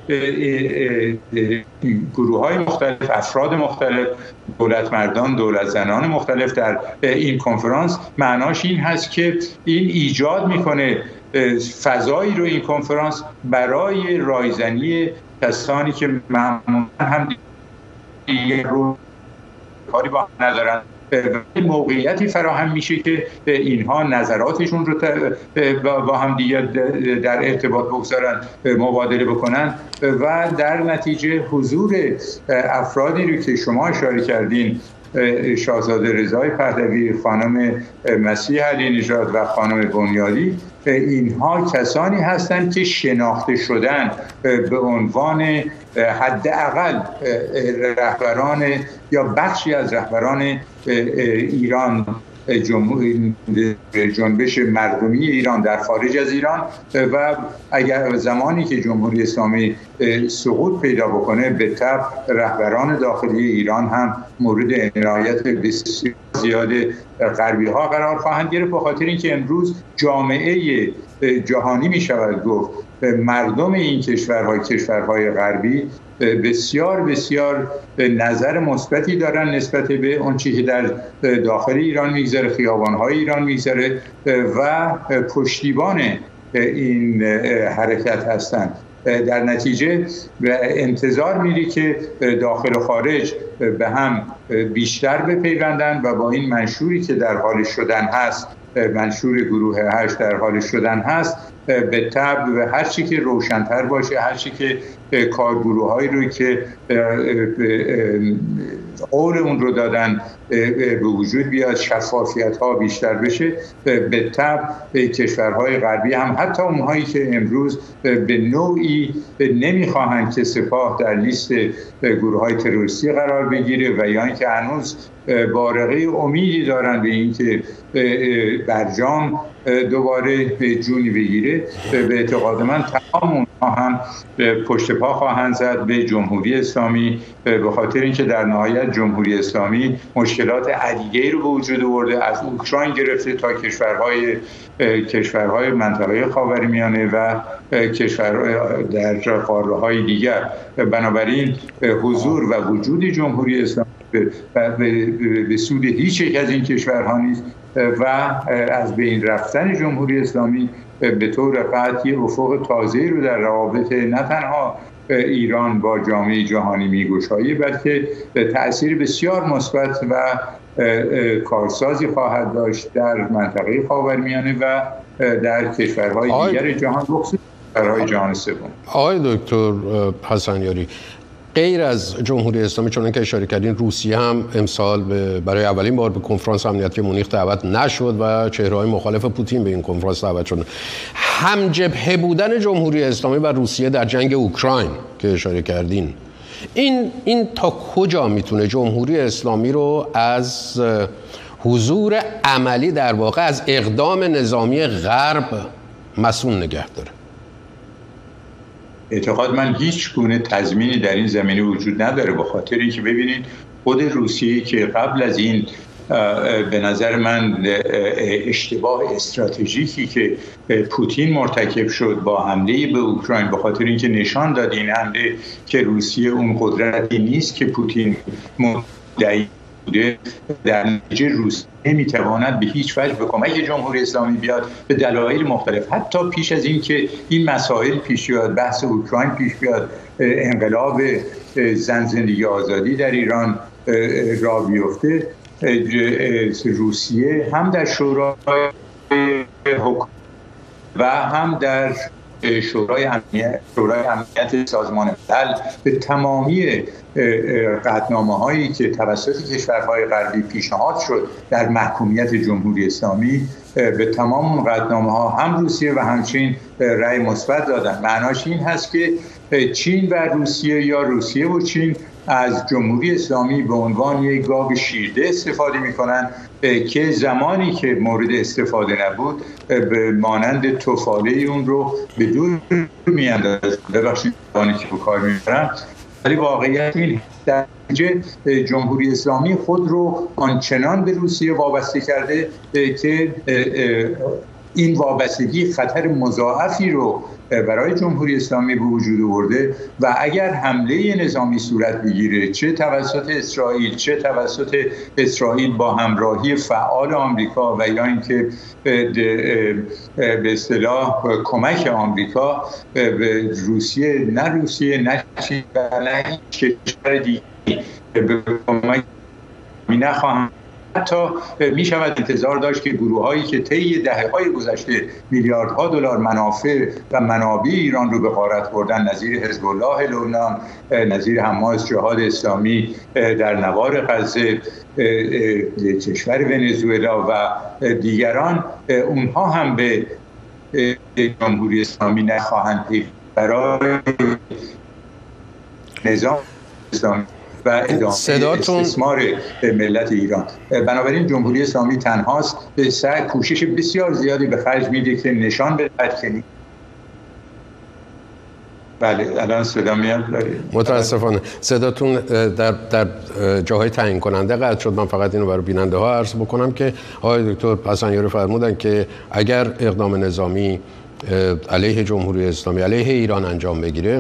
گروه‌های مختلف، افراد مختلف، دولتمردان، دولت زنان مختلف در این کنفرانس معناش این هست که این ایجاد میکنه فضایی رو این کنفرانس برای رایزنی کسانی که معمولا هم رو کاری با هم ندارن، موقعیتی فراهم میشه که اینها نظراتشون رو با هم دیگه در ارتباط بگذارن، مبادله بکنن و در نتیجه حضور افرادی رو که شما اشاره کردین، شاهزاده رضای پهلوی، خانم مسیح علی نژاد و خانم بنیادی، اینها کسانی هستند که شناخته شدن به عنوان حداقل رهبران یا بخشی از رهبران ایران، جنبش مردمی ایران در خارج از ایران و اگر زمانی که جمهوری اسلامی سقوط پیدا بکنه به تبع رهبران داخلی ایران هم مورد عنایت بسیار زیاد غربی ها قرار خواهند گرفت، به خاطر اینکه امروز جامعه جهانی می شود گفت مردم این کشورهای غربی بسیار نظر مثبتی دارن نسبت به اون چیزی که در داخل ایران میگذره، خیابان‌های ایران میگذره و پشتیبان این حرکت هستند. در نتیجه انتظار میری که داخل و خارج به هم بیشتر بپیوندن و با این منشوری که در حال شدن هست، منشور گروه 8 در حال شدن هست، به طبع و هر چی که روشن‌تر باشه، هر چی که کارگروه‌هایی رو که قول اون رو دادن به وجود بیاد، شفافیت‌ها بیشتر بشه، به طبع کشورهای غربی هم، حتی اونهایی که امروز به نوعی نمی‌خواهند که سپاه در لیست گروه‌های تروریستی قرار بگیره و یا اینکه هنوز بارقه امیدی دارن به اینکه برجام دوباره به جونی بگیره، به اعتقاد من تمام اونها هم پشت پا خواهند زد به جمهوری اسلامی، به خاطر اینکه در نهایت جمهوری اسلامی مشکلات عدیده‌ای رو به وجود آورده، از اوکراین گرفته تا کشورهای منطقه خاورمیانه و کشورهای در قاره‌های دیگر. بنابراین حضور و وجود جمهوری اسلامی به سود هیچ یک از این کشورها نیست و از بین رفتن جمهوری اسلامی به طور قطعی افق تازه‌ای رو در روابط نه تنها ایران با جامعه جهانی میگشایه، بلکه تأثیر بسیار مثبت و کارسازی خواهد داشت در منطقه خاورمیانه و در کشورهای دیگر جهان، بخصوص کشورهای جهان سوم. آقای دکتر حسنیاری، غیر از جمهوری اسلامی چون که اشاره کردین، روسیه هم امسال برای اولین بار به کنفرانس امنیتی مونیخ دعوت نشد و چهره‌های مخالف پوتین به این کنفرانس دعوت شدند. همجبهه بودن جمهوری اسلامی و روسیه در جنگ اوکراین که اشاره کردین، این تا کجا میتونه جمهوری اسلامی رو از حضور عملی، در واقع از اقدام نظامی غرب مسئول نگه داره؟ اعتقاد من هیچ گونه تضمینی در این زمینه وجود نداره، به خاطر اینکه ببینید خود روسیه که قبل از این به نظر من اشتباه استراتژیکی که پوتین مرتکب شد با حمله به اوکراین، به خاطر اینکه نشان داد این حمله که روسیه اون قدرتی نیست که پوتین مدعی بوده، در نتیجه روسیه نمیتواند به هیچ وجه به کمک جمهوری اسلامی بیاد به دلایل مختلف. حتی پیش از این که این مسائل پیش بیاد، بحث اوکراین پیش بیاد، انقلاب زن زندگی آزادی در ایران را بیفته، روسیه هم در شورای حکومت و هم در شورای امنیت سازمان ملل به تمامی قطعنامه‌هایی که توسط کشورهای غربی پیشنهاد شد در محکومیت جمهوری اسلامی، به تمام قطعنامه‌ها هم روسیه و هم چین رأی مثبت دادن. معناش این هست که چین و روسیه یا روسیه و چین از جمهوری اسلامی به عنوان یک گاو شیرده استفاده می‌کنند که زمانی که مورد استفاده نبود به مانند توفاله اون رو به دور می‌اندازند. ببخشید زبانی که به کار می‌برم، ولی واقعیت این در نتیجه جمهوری اسلامی خود رو آنچنان به روسیه وابسته کرده که این وابستگی خطر مضاعفی رو برای جمهوری اسلامی به وجود آورده و اگر حمله نظامی صورت بگیره، چه توسط اسرائیل چه توسط اسرائیل با همراهی فعال آمریکا و یا اینکه به اصطلاح کمک آمریکا به روسیه، نه چین و نه هیچ کشور دیگه به کمک نخواهند. حتی می شود انتظار داشت که گروه‌هایی که طی دهه‌های گذشته میلیاردها دلار منافع و منابع ایران رو به غارت بردن، نظیر حزب الله لبنان، نظیر حماس جهاد اسلامی در نوار غزه، کشور ونزوئلا و دیگران، اونها هم به جمهوری اسلامی نخواهند پی برای نظام اسلامی و ادامه استثمار ملت ایران. بنابراین جمهوری اسلامی تنهاست به کوشش بسیار زیادی به خرج میده که نشان بدهد که بله الان صدا میاد. متاسفانه صداتون در جاهای تعیین کننده قطع شد. من فقط اینو برای بیننده ها عرض بکنم که آقای دکتر حسنیاری فرمودن که اگر اقدام نظامی علیه جمهوری اسلامی علیه ایران انجام بگیره،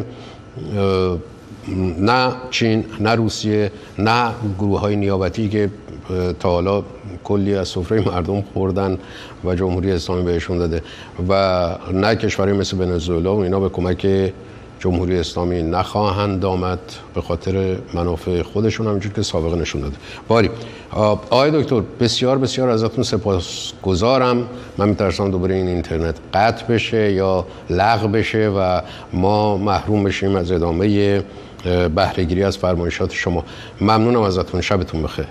نه چین، نه روسیه، نه گروه‌های نیابتی که تا حالا کلی از سفره مردم خوردن و جمهوری اسلامی بهشون داده و نه کشوری مثل ونزوئلا و اینا به کمک جمهوری اسلامی نخواهند آمد به خاطر منافع خودشون، همینجور که سابقه نشون داده. باری آقای دکتر بسیار بسیار ازتون سپاسگزارم. من میترسم دوباره این اینترنت قطع بشه یا لغو بشه و ما محروم بشیم از ادامه بهره‌گیری از فرمایشات شما. ممنونم ازتون. شبتون بخیر.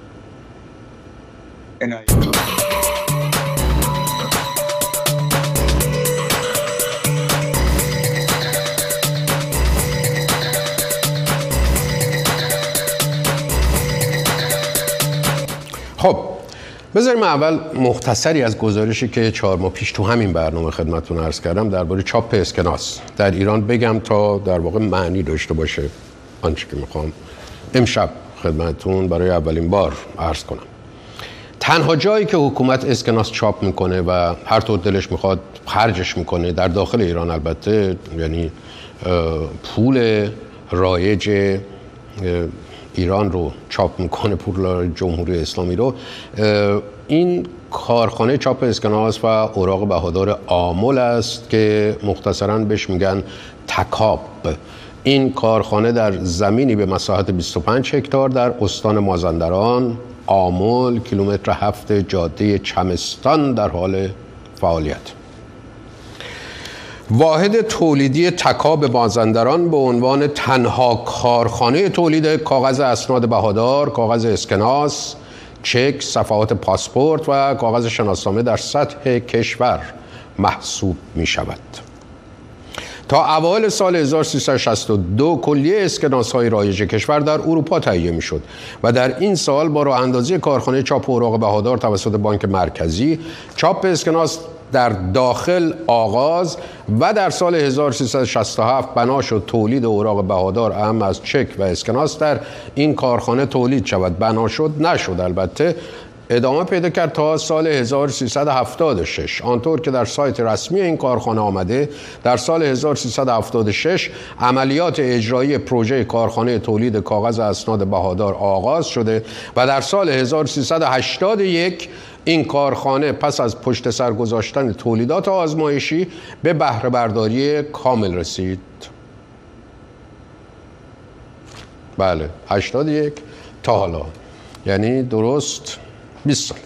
خب بذاریم اول مختصری از گزارشی که 4 ماه پیش تو همین برنامه خدمتتون عرض کردم درباره چاپ اسکناس در ایران بگم تا در واقع معنی داشته باشه آنچه که میخوام امشب خدمتتون برای اولین بار عرض کنم. تنها جایی که حکومت اسکناس چاپ میکنه و هر طور دلش میخواد خرجش میکنه در داخل ایران، البته یعنی پول رایج ایران رو چاپ میکنه، پول جمهوری اسلامی رو، این کارخانه چاپ اسکناس و اوراق بهادار آمل است که مختصراً بهش میگن تکاب. این کارخانه در زمینی به مساحت 25 هکتار در استان مازندران، آمل، کیلومتر 7 جاده چمستان در حال فعالیت. واحد تولیدی تکاب مازندران به عنوان تنها کارخانه تولید کاغذ اسناد بهادار، کاغذ اسکناس، چک، صفحات پاسپورت و کاغذ شناسنامه در سطح کشور محسوب می شود. تا اوایل سال 1362 کلیه اسکناس‌های رایج کشور در اروپا تهیه می‌شد و در این سال با راه اندازی کارخانه چاپ اوراق بهادار توسط بانک مرکزی، چاپ اسکناس در داخل آغاز و در سال 1367 بنا شد تولید اوراق بهادار اهم از چک و اسکناس در این کارخانه تولید شود. بنا شد نشد، البته ادامه پیدا کرد تا سال 1376. آنطور که در سایت رسمی این کارخانه آمده، در سال 1376 عملیات اجرایی پروژه کارخانه تولید کاغذ اسناد بهادار آغاز شده و در سال 1381 این کارخانه پس از پشت سر گذاشتن تولیدات آزمایشی به بهره برداری کامل رسید. بله، 81 تا حالا، یعنی درست 20 سال.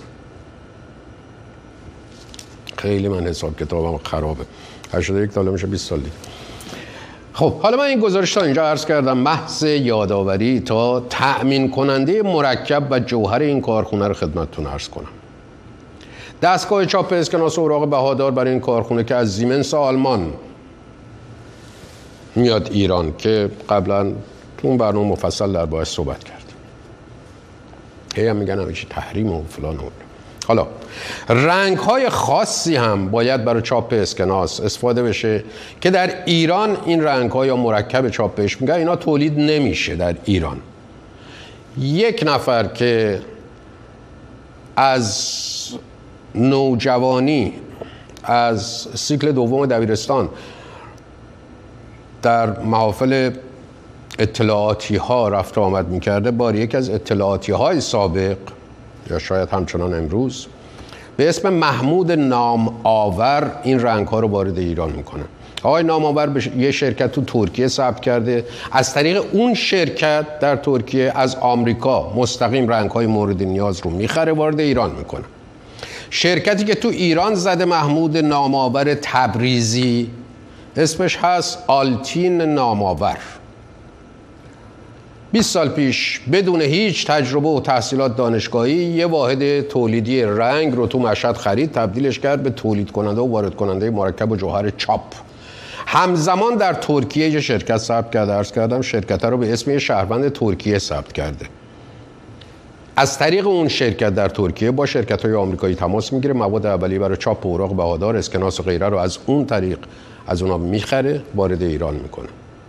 خیلی من حساب کتابم خرابه. 81 تا حالا میشه 20 سال دیگه. خب حالا من این گزارش تا اینجا عرض کردم محض یادآوری تا تأمین کننده مرکب و جوهر این کارخونه رو خدمتتون عرض کنم. دستگاه چاپ اسکناس اوراق بهادار برای این کارخونه که از زیمنس آلمان میاد ایران که قبلا تو اون برنامه مفصل دربارش صحبت کرد. هم میگن همیشه تحریم و فلان و حالا رنگ‌های خاصی هم باید برای چاپ اسکناس استفاده بشه که در ایران این رنگ‌ها یا مرکب چاپ بهش میگن اینا تولید نمیشه در ایران. یک نفر که از نوجوانی از سیکل دوم دبیرستان در محافل اطلاعاتی ها رفت آمد میکرده، بار یک از اطلاعاتی های سابق یا شاید همچنان امروز به اسم محمود نام آور این رنگ ها رو وارد ایران میکنه. آقای نام آور به یه شرکت تو ترکیه ثبت کرده، از طریق اون شرکت در ترکیه از آمریکا مستقیم رنگ های مورد نیاز رو میخره وارد ایران میکنه. شرکتی که تو ایران زده محمود نام آور تبریزی، اسمش هست آلتین نام آور. 20 سال پیش بدون هیچ تجربه و تحصیلات دانشگاهی یه واحد تولیدی رنگ رو تو مشهد خرید، تبدیلش کرد به تولید کننده و وارد کننده مرکب و جوهر چاپ. همزمان در ترکیه یه شرکت ثبت کرده، عرض کردم شرکت رو به اسم یه شهروند ترکیه ثبت کرده. از طریق اون شرکت در ترکیه با شرکت‌های آمریکایی تماس میگیره، مواد اولیه برای چاپ اوراق بهادار، اسکناس و غیره رو از اون طریق از اونها میخره، وارد ایران میکنه.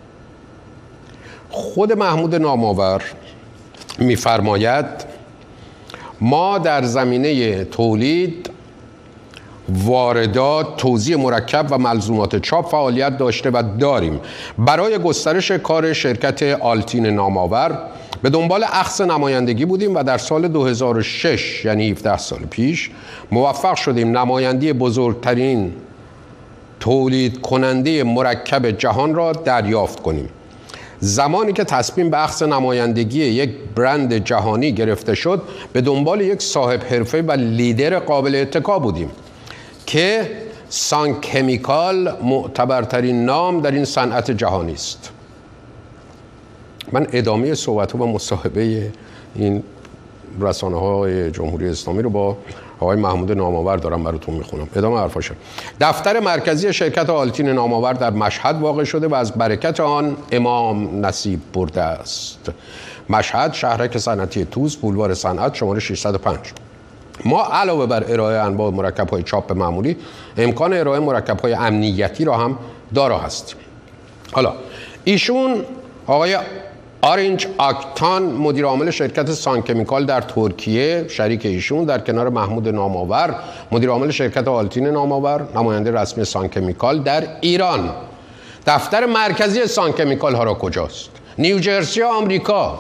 خود محمود نامآور میفرماید ما در زمینه تولید، واردات، توزیع مرکب و ملزومات چاپ فعالیت داشته و داریم. برای گسترش کار شرکت آلتین نامآور به دنبال اخذ نمایندگی بودیم و در سال 2006 یعنی 17 سال پیش موفق شدیم نمایندگی بزرگترین تولید کننده مرکب جهان را دریافت کنیم. زمانی که تصمیم به اخذ نمایندگی یک برند جهانی گرفته شد، به دنبال یک صاحب حرفه و لیدر قابل اتکا بودیم که سان کمیکال معتبرترین نام در این صنعت جهانی است. من ادامه صحبت و مصاحبه این رسانه‌های جمهوری اسلامی رو با آقای محمود نامآور دارم براتون میخونم. ادامه حرفاشه. دفتر مرکزی شرکت آلتین نامآور در مشهد واقع شده و از برکت آن امام نصیب برده است. مشهد، شهرک صنعتی توس، بولوار صنعت، شماره 605. ما علاوه بر ارائه انواع مرکب‌های چاپ معمولی، امکان ارائه مرکب‌های امنیتی را هم دارا هستیم. حالا ایشون آقای آرنج آکتان مدیر عامل شرکت سان کمیکال در ترکیه، شریک ایشون در کنار محمود نامآور مدیر عامل شرکت آلتین نامآور، نماینده رسمی سان کمیکال در ایران. دفتر مرکزی سان کمیکال ها را کجاست؟ نیوجرسی آمریکا.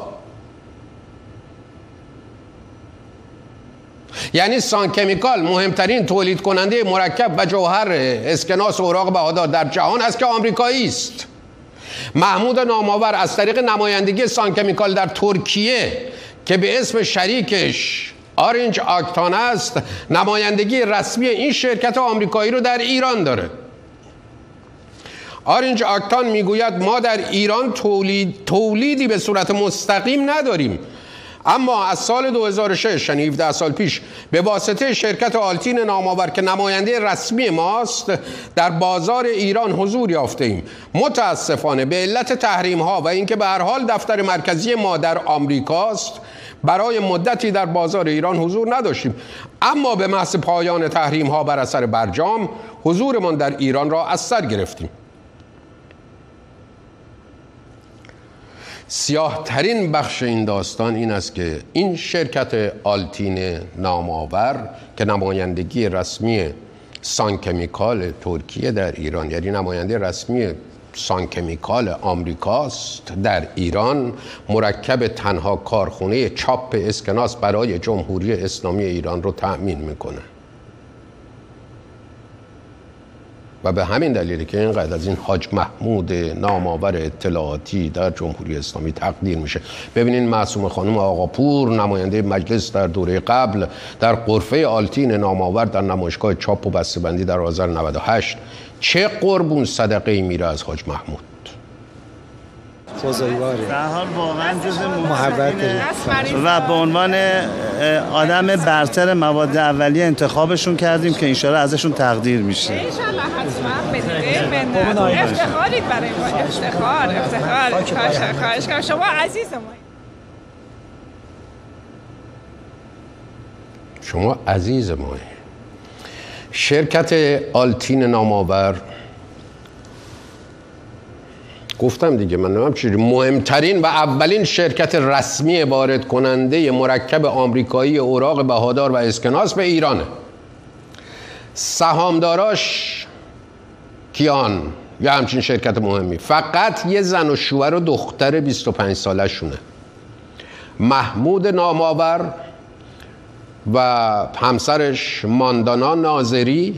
یعنی سان کمیکال مهمترین تولید کننده مرکب و جوهر اسکناس و اوراق بهادار در جهان است که آمریکایی است. محمود نامآور از طریق نمایندگی سان کمیکال در ترکیه که به اسم شریکش آرنج آکتان است، نمایندگی رسمی این شرکت آمریکایی رو در ایران داره. آرنج آکتان میگوید ما در ایران تولیدی به صورت مستقیم نداریم، اما از سال 2006 یعنی 17 سال پیش به واسطه شرکت آلتین نامآور که نماینده رسمی ماست در بازار ایران حضور یافته ایم. متاسفانه به علت تحریم ها و اینکه به هر حال دفتر مرکزی ما در آمریکاست برای مدتی در بازار ایران حضور نداشتیم، اما به محض پایان تحریم ها بر اثر برجام حضورمان در ایران را از سر گرفتیم. سیاه ترین بخش این داستان این است که این شرکت آلتین نامآور که نمایندگی رسمی سانکمیکال ترکیه در ایران، یعنی نماینده رسمی سانکمیکال آمریکاست در ایران، مرکب تنها کارخونه چاپ اسکناس برای جمهوری اسلامی ایران رو تأمین میکنه و به همین دلیلی که اینقدر از این حاج محمود نامآور اطلاعاتی در جمهوری اسلامی تقدیر میشه. ببینین معصومه خانم آقاپور نماینده مجلس در دوره قبل در غرفه آلتین نامآور در نمایشگاه چاپ و بسته‌بندی در آذر 98 چه قربون صدقه‌ای میره از حاج محمود. بزرگواره در حال واقعا جز محبت و به عنوان آدم برتر مواد اولیه انتخابشون کردیم که انشالله ازشون تقدیر میشه. انشالله حتما افتخاری برای ما، افتخار خواهش کنم. شما عزیز ما، شما عزیز ما. شرکت آلتین نامآور، گفتم دیگه، من نمیم چیزی، مهمترین و اولین شرکت رسمی وارد کننده مرکب آمریکایی اوراق بهادار و اسکناس به ایرانه. سهامداراش کیان؟ یا همچین شرکت مهمی. فقط یه زن و شوهر و دختر 25 ساله شونه، محمود نامآور و همسرش ماندانا ناظری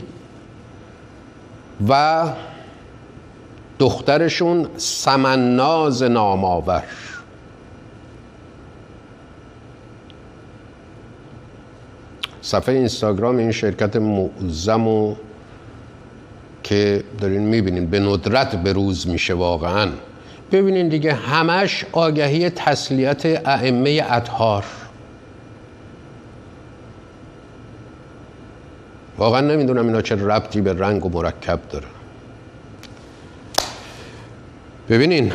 و دخترشون سمناز نامآور. صفحه اینستاگرام این شرکت معظمو که دارین میبینین به ندرت به روز میشه واقعا. ببینین دیگه، همش آگهی تسلیت ائمه اطهار. واقعا نمیدونم اینا چه ربطی به رنگ و مرکب داره. ببینین،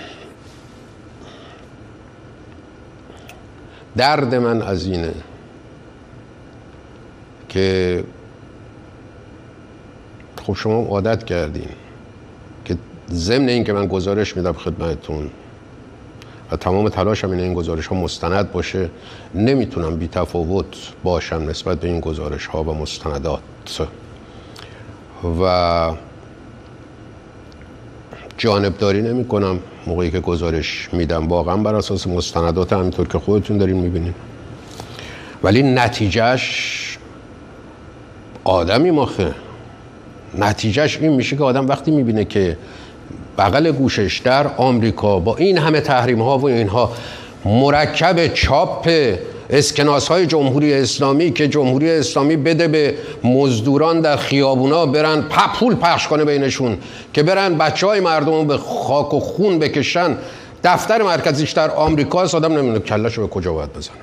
درد من از اینه که خب شما عادت کردین که ضمن این که من گزارش میدم خدمتتون و تمام تلاشم اینه این گزارش ها مستند باشه، نمیتونم بی تفاوت باشم نسبت به این گزارش ها و مستندات و جانبداری نمی کنم موقعی که گزارش میدم، واقعا بر اساس مستندات همینطور که خودتون دارین میبینین. ولی نتیجهش آدمی مخه. نتیجهش این میشه که آدم وقتی میبینه که بغل گوشش در آمریکا با این همه تحریم ها و اینها مرکب چاپ اسکناس های جمهوری اسلامی که جمهوری اسلامی بده به مزدوران در خیابونا برن پول پخش کنه بینشون که برن بچه های مردم به خاک و خون بکشن، دفتر مرکزیش در آمریکا است، آدم نمیدونه کله‌شو به کجا باید بزنه.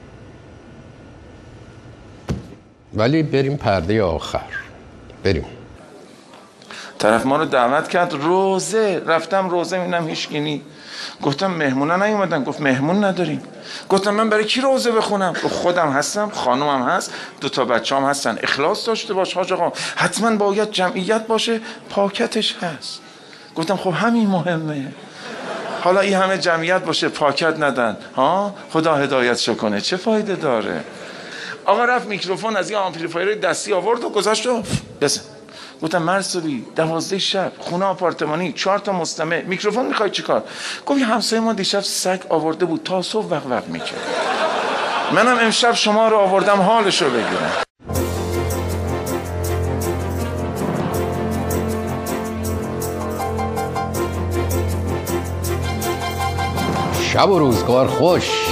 ولی بریم پرده آخر. بریم. طرف ما رو دعوت کرد روزه، رفتم روزه میبینم هیچکی. گفتم مهمونا نیومدن؟ گفت مهمون نداریم. گفتم من برای کی روزه بخونم؟ گفت خودم هستم، خانومم هست، 2 بچه‌ام هستن. اخلاص داشته باش حاج آقا، حتما باید جمعیت باشه، پاکتش هست. گفتم خب همین مهمه. حالا این همه جمعیت باشه پاکت ندن، ها خدا هدایتشو کنه، چه فایده داره؟ آقا رفت میکروفون از این آمپلیفایر دستی آورد و گذاشت و بزن. گفتم مرسوی 12 شب خونه آپارتمانی 4 تا مستمع، میکروفون میخوای چیکار؟ گفت همسایه ما دیشب سگ آورده بود تا صبح وق میکرد. منم امشب شما رو آوردم حالشو بگیرم. شب و روزگار خوش.